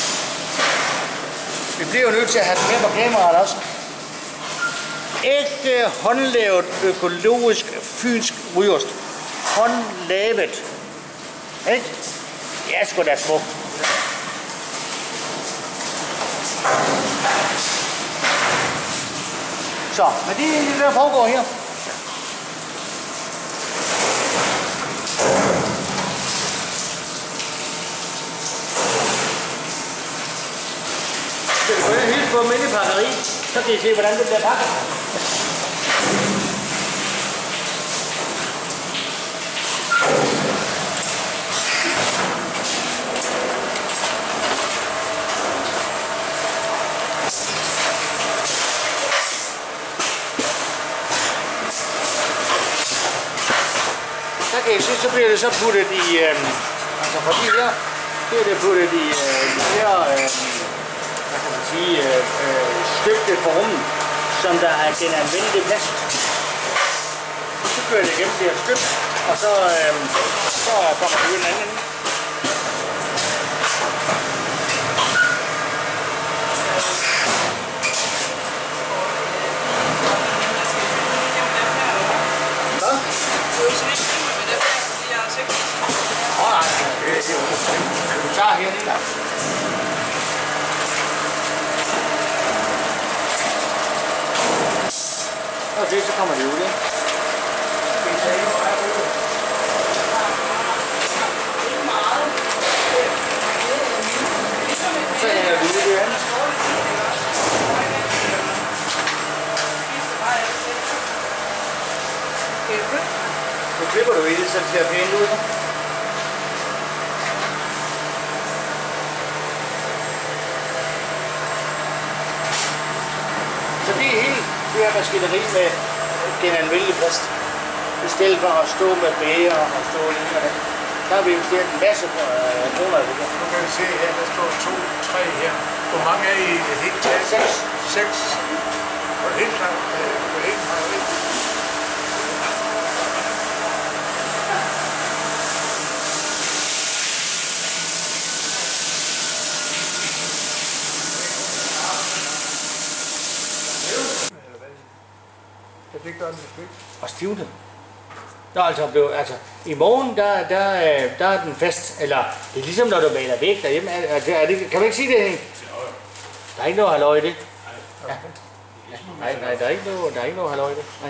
Vi bliver jo nødt til at have den her på kameraet også. Ægte, håndlavet, økologisk, fynsk rygeost. håndlavet. Ikke? Det er sgu da smukt. Så, men det er det, der foregår her. Skal vi gå ind og hilse på dem inde i pakkeri, så kan I se, hvordan det bliver pakket. Så kan I se, så bliver det så puttet i, øh, altså for de her, det er det puttet i øh, de her, øh, hvad kan man sige, øh, øh, støbte formen, som der er genanvendelig plast. Så kører det igennem det her støbt, og så, øh, så kommer det ud en anden. Du tager her lige. Okay, så kommer det ud, ikke? Så hænger vi det andet. Nu klipper du i det, så det ser pænt ud. Så det er hele det her maskineri med genanvendelig plast. I stedet for at stå med bæger og stå lige med det. Der har vi investeret en masse kroner i det her. Nu kan vi se her, der står to, tre her. Hvor mange er I det hele taget? Seks. Seks. På det hele klart. På det hele klart. Det gør den ikke. Og stivnet. Der er altså blevet, altså, i morgen, der, der, der er den fast, eller det er ligesom når du maler væk derhjemme, er, er, er det, kan man ikke sige det, Henning? Der er ikke noget halløj i det. Ja. Nej, nej, der er ikke noget, der er ikke noget halløj i det. Nej.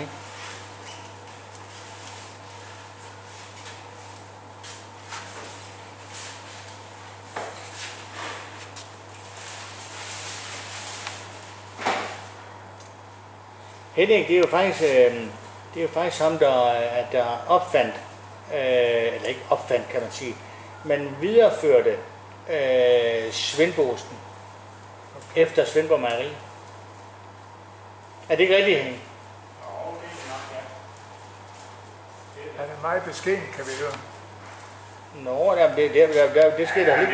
Henning, det er jo faktisk, øh, det er jo faktisk ham, der, at der opfandt, øh, eller ikke opfandt, kan man sige, men videreførte øh, Svendborgsten okay. Efter Svendborg Mejeri. Er det ikke rigtigt, Henning? Jo, det er nok, ja. Han er meget beskeden, kan vi høre. Nå, det, det, det, det, det sker der lidt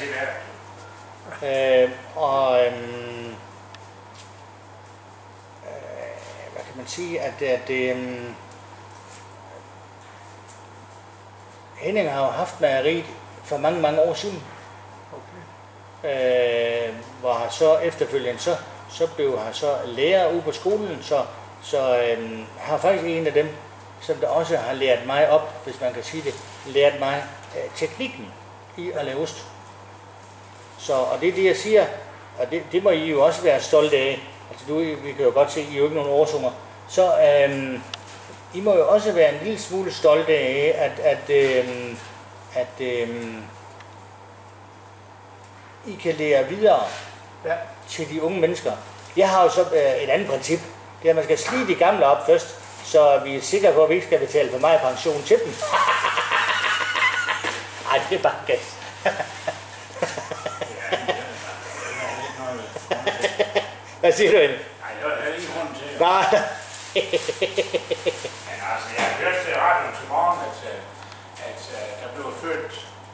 der. Øh, og... Øh, man sige, at, at um, Henning har jo haft mejeriet for mange, mange år siden. Okay. Øh, hvor han så efterfølgende, så, så blev han så lærer ude på skolen, så, så øhm, han er faktisk en af dem, som der også har lært mig op, hvis man kan sige det, lært mig øh, teknikken i at lave ost. Så, og det er det, jeg siger, og det, det må I jo også være stolte af. Altså, du, vi kan jo godt se, I er jo ikke nogen årsunger. Så øhm, I må jo også være en lille smule stolte af, at, at, øhm, at øhm, I kan lære videre ja. Til de unge mennesker. Jeg har jo så øh, et andet princip. Det er, at man skal slide de gamle op først, så vi er sikre på, at vi ikke skal betale for meget pension til dem. Ej, det er bare gas. Hvad siger du, Henning? Nej, det var ikke grund til det. Nej. Men altså, jeg hørte til radioen til morgen, at, at, at der blev født,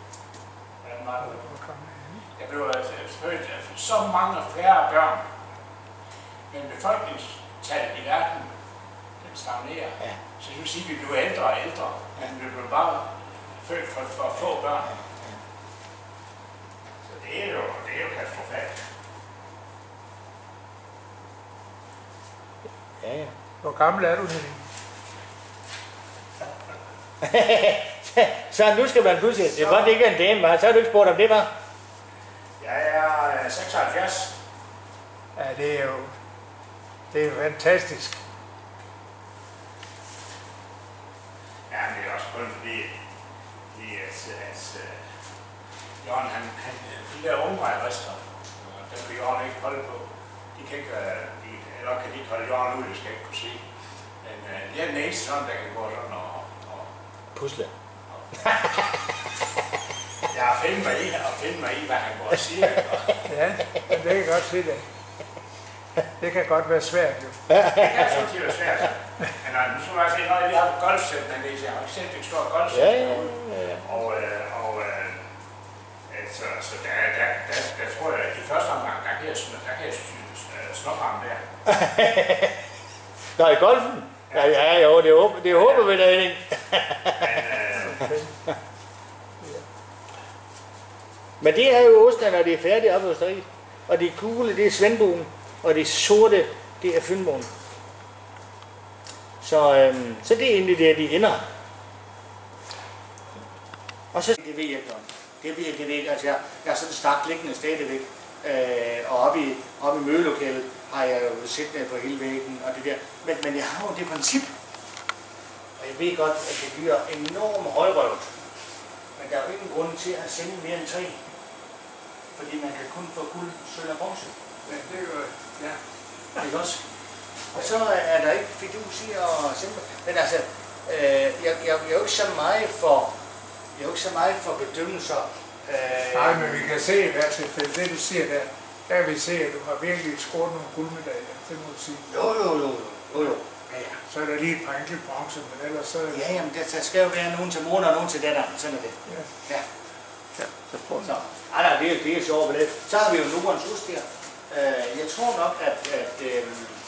der blev født så mange færre børn, men befolkningstallet i verden, den stagnerer. Ja. Så det vil sige, at vi blev ældre og ældre, men vi blev bare født for, for få børn. Så det er jo, det er jo katastrofalt. Ja, ja. Hvor gammel er du, Henning? Så nu skal man pludselig, det er godt, det ikke er en dame, var. Så har du ikke spurgt om det, var? Jeg er seksoghalvfjerds. Ja, det er jo, det er jo fantastisk. Ja, men det er også kun fordi, fordi at, at uh, Jørgen, han, han, de der unge mejerister, dem kan Jørgen ikke holde på. De kan ikke, de, eller kan de ikke holde Jørgen ud, det skal jeg ikke kunne sige. Men uh, det er den eneste sådan, der kan gå sådan og... og pusle. Og, jeg har fundet mig i, og fundet mig i, hvad han går og siger. Ja, men det kan godt se det. Det kan godt være svært, jo. Det kan sådan være svært. Men nu skal man sige, når jeg lige har et golfsæt, men jeg har ikke set et stort golfsæt. Ja, ja, ja. Og, øh, og øh, så, så der, der, der, der tror jeg, at i første omgang, der kan jeg, der kan jeg snuppe ham der. Nå, i golfen? Ja, ja, jo, det håber, det håber vi da ikke. Men, øh, Men det er jo ostene, når det er færdigt op hos dig. Og det gule, det er Svendbogen. Og det sorte, det er Fynbogen. Så, øhm, så det er egentlig der, de ender. Og så, det ved jeg ikke om. Det ved jeg, det ved jeg. Altså, jeg, jeg er sådan stærkt liggende stadigvæk. Øh, og oppe i, oppe i mødelokalet har jeg jo siddende på hele væggen og det der. Men, men jeg har jo det princip. Og jeg ved godt, at det bliver enormt højrøvet. Men der er jo ingen grund til at sende mere end tre. Fordi man kan kun få guld, sølv og bronze. Ja, det er jo, ja. Ikke også? Og så er der ikke fidus i at sende. Men altså, øh, jeg, jeg, jeg er jo ikke så meget for, jeg er jo ikke så meget for bedømmelser. Øh, Nej, men vi kan se i hvert tilfælde, det du siger der, der vil vi se, at du har virkelig scoret nogle guldmedaljer, det må du sige. Jo, jo, jo, jo, jo. Ja, ja. Så er der lige et par enkelte bronze, men ellers så... Ja, jamen, der skal jo være nogen til mor og nogen til datter, sådan er det. Ja. Ja. Ja, så prøv så. Ej, nej, det er, det er sjovt med det. Så har vi jo Nordens ost her. Uh, jeg tror nok, at... at uh,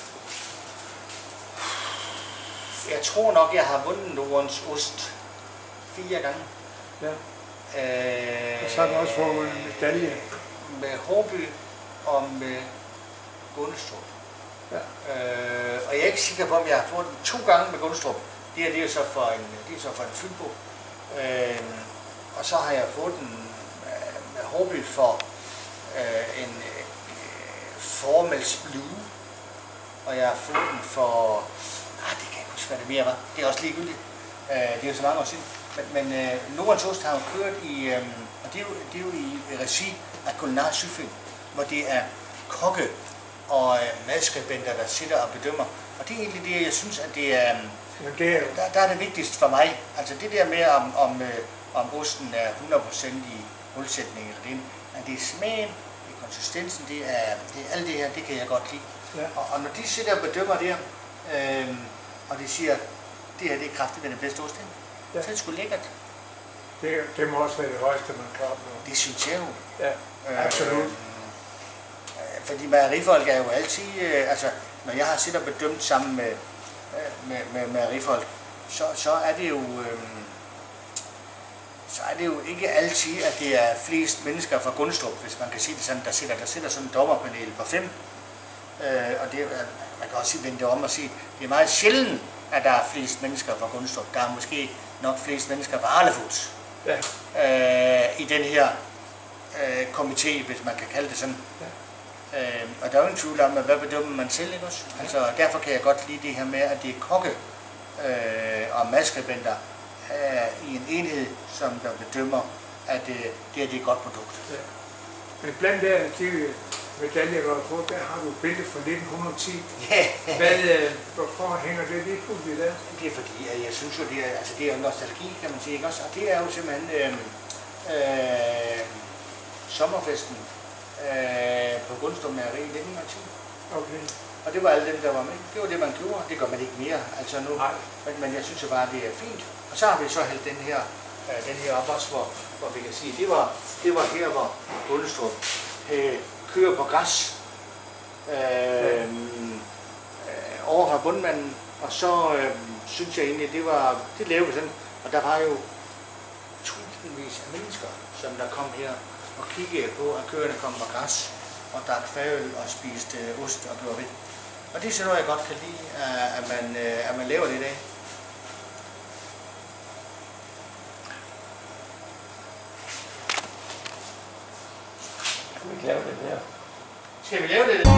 jeg tror nok, jeg har vundet Nordens ost fire gange. Ja. Uh, og så har du også fået en medalje. Med Hårby og med Gundestrup. Ja. Uh, og jeg er ikke sikker på, om jeg har fået den to gange med Gundestrup. Det her, det er så for en, det er så for en Fynbo. Uh, og så har jeg fået den med Hårby for uh, en uh, Formels Blue. Og jeg har fået den for... Ah, det kan jeg ikke huske, hvad det mere var. Det er også ligegyldigt. Uh, det er jo så mange år siden. Men, men uh, Nordens Ost har jo kørt i... Um, og det er, jo, det er jo i regi af Kulinar Sydfyn, hvor det er kokke og uh, madskribenter, der sidder og bedømmer. Og det er egentlig det, jeg synes, at det er... Um, det er der, der er det vigtigst for mig. Altså det der med, om, om, uh, om osten er hundrede procent i målsætning eller det, men det er smagen, det er konsistensen, det er, det er alt det her, det kan jeg godt lide. Ja. Og, og når de sidder og bedømmer der, øh, og de siger, det her det er kraftigt med den bedste ost, ja. Så er det sgu lækkert. Det, det må også være det højeste, man kan opnå. Det synes jeg jo. Ja, absolut. Øh, fordi mejerifolk er jo altid, øh, altså når jeg har siddet og bedømt sammen med, øh, med, med mejerifolk, så, så er det jo... Øh, så er det jo ikke altid, at det er flest mennesker fra Gundestrup, hvis man kan sige det sådan, der sidder, der sidder sådan en dommerpanel på fem. Øh, og det, man kan også vende det om og sige, det er meget sjældent, at der er flest mennesker fra Gundestrup. Der er måske nok flest mennesker fra Arlefods ja. øh, i den her øh, komité, hvis man kan kalde det sådan. Ja. Øh, og der er jo ingen tvivl om, at hvad bedømmer man selv, ikke også? Altså, derfor kan jeg godt lide det her med, at det er kokke øh, og madskribenter i en enhed, som der bedømmer, at det, det er et godt produkt. Ja. Men blandt der, de medaljer, du har fået, der har du et billede fra nitten ti. Ja. Hvad, hvorfor hænger det lige pludselig der? Det er fordi, at jeg synes jo, det er, altså det er nostalgi, kan man sige, ikke også? Og det er jo simpelthen øh, øh, sommerfesten øh, på Gundestrup Mejeri i nitten ti. Okay. Og det var alle dem, der var med. Det var det, man gjorde. Det gør man ikke mere, altså nu. Men, men jeg synes jo bare, at det er fint. Og så har vi så hældt den her, øh, den her op også, hvor, hvor vi kan sige, det var, det var her, hvor Gundestrup øh, kører på græs øh, øh, over fra bundmanden. Og så øh, synes jeg egentlig, det var, det lavede vi sådan. Og der var jo tusindvis af mennesker, som der kom her og kiggede på, at køerne kom på græs og drak fadøl og spiste øh, ost og gjorde ved. Og det er sådan noget, jeg godt kan lide, at man, øh, at man laver det i dag. Skal vi lave det?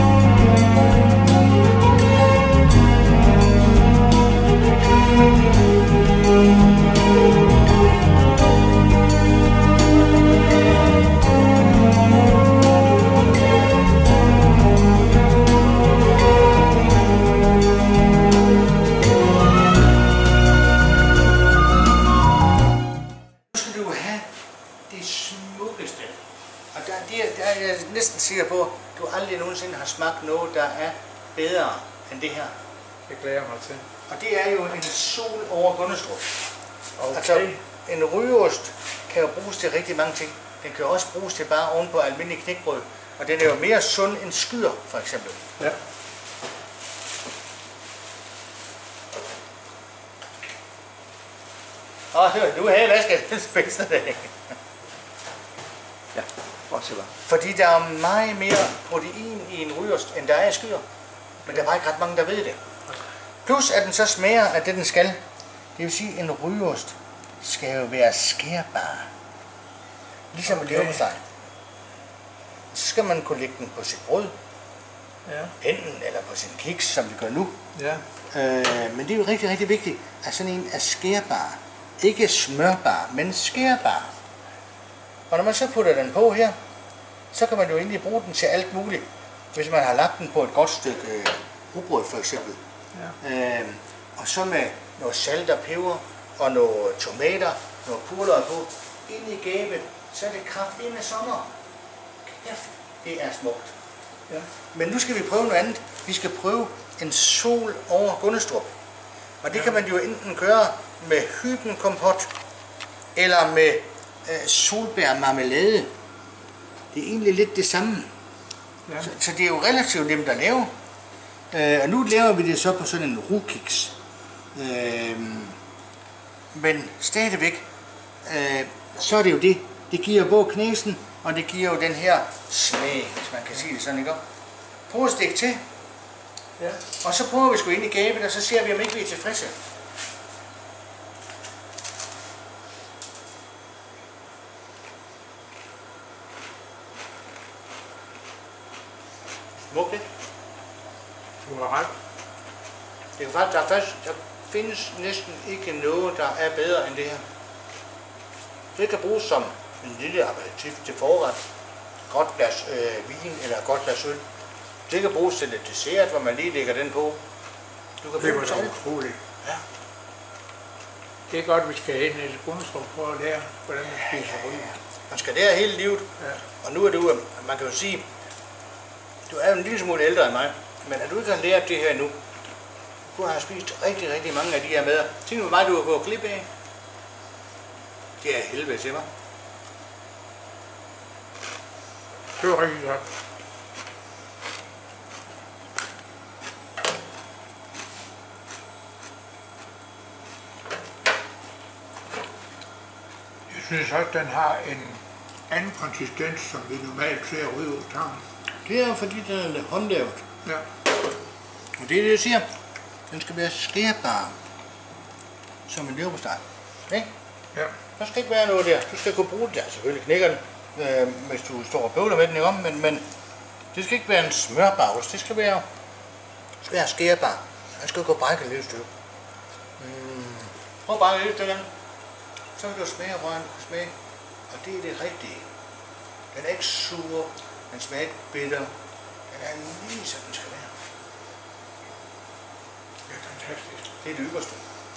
Næsten sikker på, at du aldrig nogensinde har smagt noget, der er bedre end det her. Det glæder mig til. Og det er jo en sol over Gundestrup. Okay. Altså, en rygeost kan jo bruges til rigtig mange ting. Den kan jo også bruges til bare ovenpå almindelig knækbrød. Og den er jo mere sund end skyr, for eksempel. Ja. Åh, du har vasket den bedste dag. Ja, også bare. Fordi der er meget mere protein i en rygeost, end der er i skyr. Men der er bare ikke ret mange, der ved det. Plus at den så smager af det, den skal. Det vil sige, at en rygeost skal jo være skærbar. Ligesom okay. leverpostej. Så skal man kunne lægge den på sit brød. Ja. Enten eller på sin kiks, som vi gør nu. Ja. Øh, men det er jo rigtig, rigtig vigtigt, at sådan en er skærbar. Ikke smørbar, men skærbar. Og når man så putter den på her, så kan man jo egentlig bruge den til alt muligt. Hvis man har lagt den på et godt stykke øh, rugbrød for eksempel. Ja. Øh, og så med noget salt og peber og nogle tomater, noget purløg på, ind i gabet, så er det kraftedeme sommer. Kæft, det er smukt. Ja. Men nu skal vi prøve noget andet. Vi skal prøve en sol over Gundestrup. Og det kan man jo enten gøre med hybenkompot eller med øh, solbærmarmelade. Det er egentlig lidt det samme. Ja. Så, så det er jo relativt nemt at lave. Øh, og nu laver vi det så på sådan en rugkiks. Øh, men stadigvæk, øh, så er det jo det. Det giver både knæsen, og det giver jo den her smag, hvis man kan sige det sådan, ikke? Prøv at stikke til. Ja. Og så prøver vi at gå ind i gabet, og så ser vi, om ikke vi er tilfredse. Smukt, ikke? Du har ret. Det er faktisk, der, er faktisk, der findes næsten ikke noget, der er bedre end det her. Det kan bruges som en lille aperitif til forret. Godt glas øh, vin eller godt glas øl. Det kan bruges til et dessert, hvor man lige lægger den på. Du kan Det var bruge så det. utroligt. Ja. Det er godt, vi skal ind i et Gundestrup for at lære, hvordan man spiser ryge. Man skal lære hele livet. Ja. Og nu er du, man kan jo sige, du er jo en lille smule ældre end mig, men at du ikke har lært det her endnu, du har spist rigtig, rigtig mange af de her mader. Tænk hvor meget du har gået glip af. Det er helvede til mig. Det var rigtig godt. Jeg synes også, den har en anden konsistens, som vi normalt ser rygeost har. Det er jo fordi, den er håndlavet. Ja. Og det er det, jeg siger. Den skal være skærbar. Som en leverpostej. Ikke? Ja. Der skal ikke være noget der. Du skal kunne bruge det. Ja, selvfølgelig knækker den, øh, hvis du står og bøvler med den, ikke om? Men, men det skal ikke være en smørbagels. Det skal være, det skal være skærbar. Den skal gå brække et lille stykke. Mm. Prøv bare lidt den. Så vil du smage, hvor den kan smage. Og det er det rigtige. Den er ikke sur. Den smager ikke bitter. Den er lige som den skal være. Det er fantastisk. Det er det ypperste.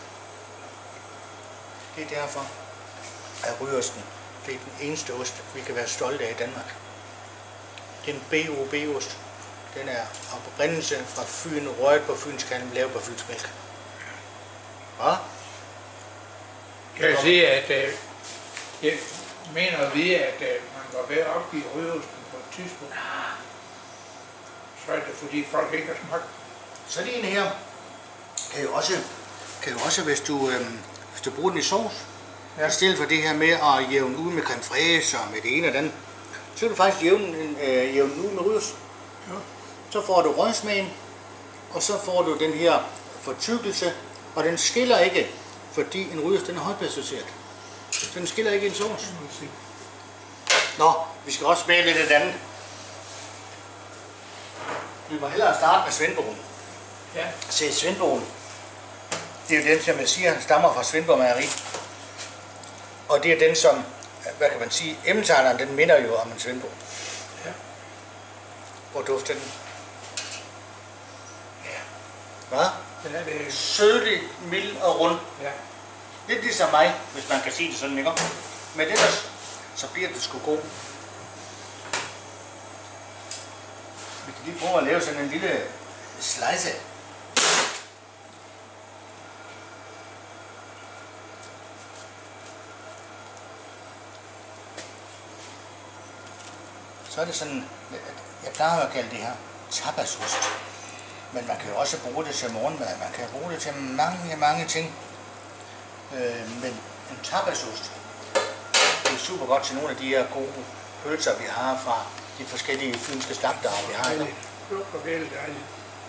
Det er derfor, at rygeosten, det er den eneste ost, vi kan være stolte af i Danmark. Det er en B O B-ost. Den er oprindelse fra Fyn, røget på Fyns kalm, lavet på Fyns mælk. Hvad? Jeg kan sige, at øh, jeg mener at vide, at øh, man var ved at opgive rygeosten på et tidspunkt. Så er det fordi folk ikke har smagt. Så det ene her kan jo også, kan jo også hvis, du, øh, hvis du bruger den i sovs, ja. I stedet for det her med at jævne ud med creme fraise og med det ene og den, så kan du faktisk jævne, øh, jævne ud med rygeost. Ja. Så får du røgsmagen, og så får du den her fortykkelse, og den skiller ikke, fordi en rygeost den er højpasteuriseret. Så den skiller ikke i en sovs. Nå, vi skal også smage lidt af det andet. Vi må hellere starte med Svendbogen. Ja. Se, Svendbogen, det er jo den, som jeg siger, stammer fra Svendborg Mejeri. Og det er den, som, hvad kan man sige, emnetegneren, den minder jo om en Svendborg. Ja. Hvor dufter den? Ja. Hvad? Den er det. Sødlig, mild og rund. Ja. Lidt ligesom mig, hvis man kan sige det sådan, ikke? Men ellers, så bliver det sgu god. Vi kan lige prøve at lave sådan en lille slice. Så er det sådan, jeg plejer at kalde det her tapasost. Men man kan jo også bruge det til morgenmad. Man kan bruge det til mange, mange ting. Øh, men en tapasost, det er super godt til nogle af de her gode pølser, vi har fra de forskellige fynske slagtere, vi har. Det lugter virkelig dejligt.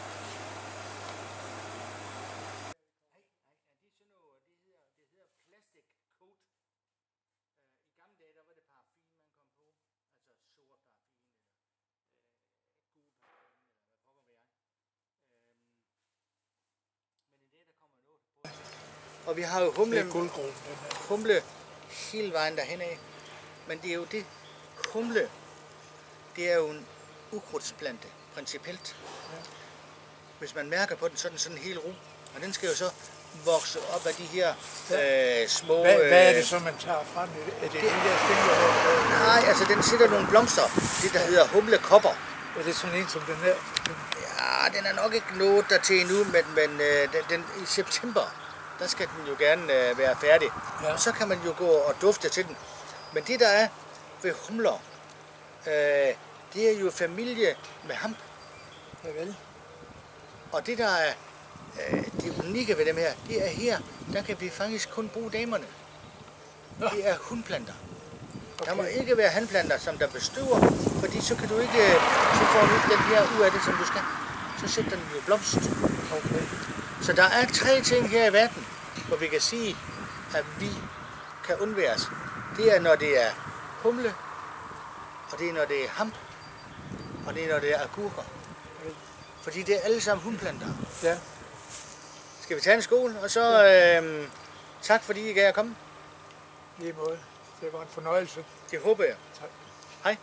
Og vi har jo humle, Guldgruppen. humle hele vejen derhen af. Men det er jo det, humle, det er jo en ukrudtsplante, principielt. Ja. Hvis man mærker på den, så er den sådan helt ro. Og den skal jo så vokse op af de her ja. øh, små... Hvad, hvad er det øh, så, man tager frem? Er det, det den der stille? Nej, altså den sætter nogle blomster, det der hedder humlekopper. Er det sådan en som den her? Ja, den er nok ikke nået der til endnu, men, men øh, den, den, i september, der skal den jo gerne øh, være færdig. Ja. Og så kan man jo gå og dufte til den. Men det der er ved humler, øh, det er jo familie med hamp. Ja vel. Og det der er øh, det unikke ved dem her, det er her, der kan vi faktisk kun bruge damerne. Nå. Det er hundplanter. Okay. Der må ikke være hanplanter, som der bestøver, fordi så kan du ikke, så får du ikke den her ud af det, som du skal. Så sætter den jo blomst. Okay. Så der er tre ting her i verden, hvor vi kan sige, at vi kan undværes. Det er, når det er humle, og det er, når det er hamp, og det er, når det er agurker. Fordi det er alle sammen hundplanter. Ja. Skal vi tage en skål, og så øh, tak fordi I gav at komme. Lige måde. Det var en fornøjelse. Det håber jeg. Tak. Hej.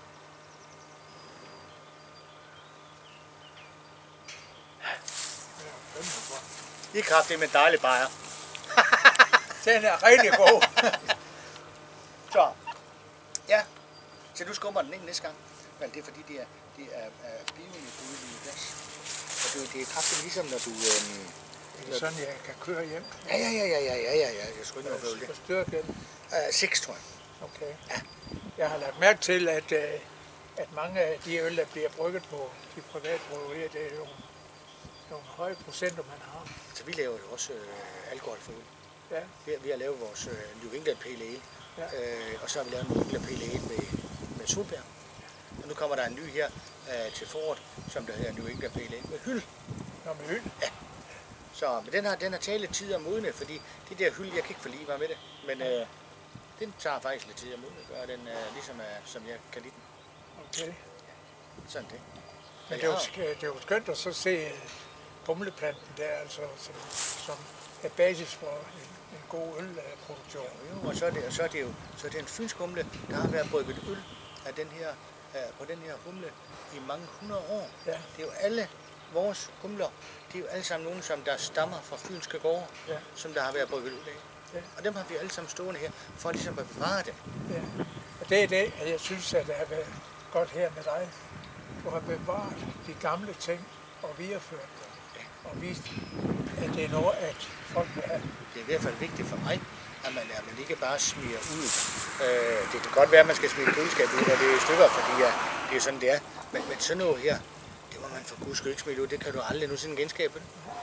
I kraft, det er med dejlig bajer. Den er rigtig god. Så, ja. Så du skubber den ikke næste gang. Men det er fordi, det er, det er, er bionedbrydelige glas. Og det, det er kraftigt ligesom, når du... Øhm, det er sådan, jeg kan køre hjem. Ja, ja, ja, ja, ja, ja, ja, ja. Jeg skulle ikke noget det. Styrke den? Uh, seks, tror jeg. Okay. Ja. Jeg har lagt mærke til, at, at mange af de øl, der bliver brygget på de private bryggerier, det er jo nogle høje procenter, man har. Så vi laver jo også øh, alkoholfri øl. Ja. Vi, vi har lavet vores øh, New England Pale Ale, ja. øh, og så har vi lavet en New England Pale Ale med, med solbær. Og nu kommer der en ny her øh, til foråret, som der hedder New England Pale Ale med hyld. Nå, med hyld? Ja. Så, men den har, den har taget lidt tid at modne, fordi det der hyld, jeg kan ikke forlige mig med det. Men øh, den tager faktisk lidt tid at modne, og den er ligesom, er, som jeg kan lide den. Okay. Ja, sådan det. Men, men det, er jo, det er jo skønt at så se humleplanten der, altså, som, som er basis for en, en god ølproduktion. Jo, jo, og så er det, og så er det jo så er det en fynsk humle, der har været brygget øl af den her, uh, på den her humle i mange hundrede år. Ja. Det er jo alle vores humler, det er jo alle sammen nogen, som der stammer fra fynske gårde, ja. Som der har været brygget øl af. Ja. Og dem har vi alle sammen stående her, for ligesom at bevare dem. Ja. Og det er det, at jeg synes, at det har været godt her med dig. Du har bevaret de gamle ting og videreført dem. Ja. Og vist, at det er noget, at folk vil have. Det er i hvert fald vigtigt for mig, at man, at man ikke bare smiger ud. Øh, det kan godt være, at man skal smide køleskabet ud, og det er i stykker, fordi ja, det er sådan, det er. Men, men sådan noget her, det må man for guds skyld ikke smide ud. Det kan du aldrig nogensinde genskabe.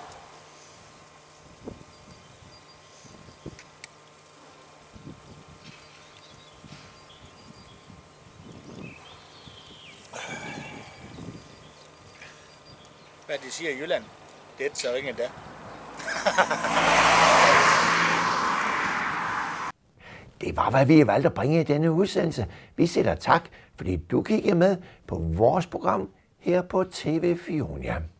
Hvad de siger i Jylland, det er så ikke endda. Det var, hvad vi har valgt at bringe i denne udsendelse. Vi sætter tak, fordi du kiggede med på vores program her på T V Fionia.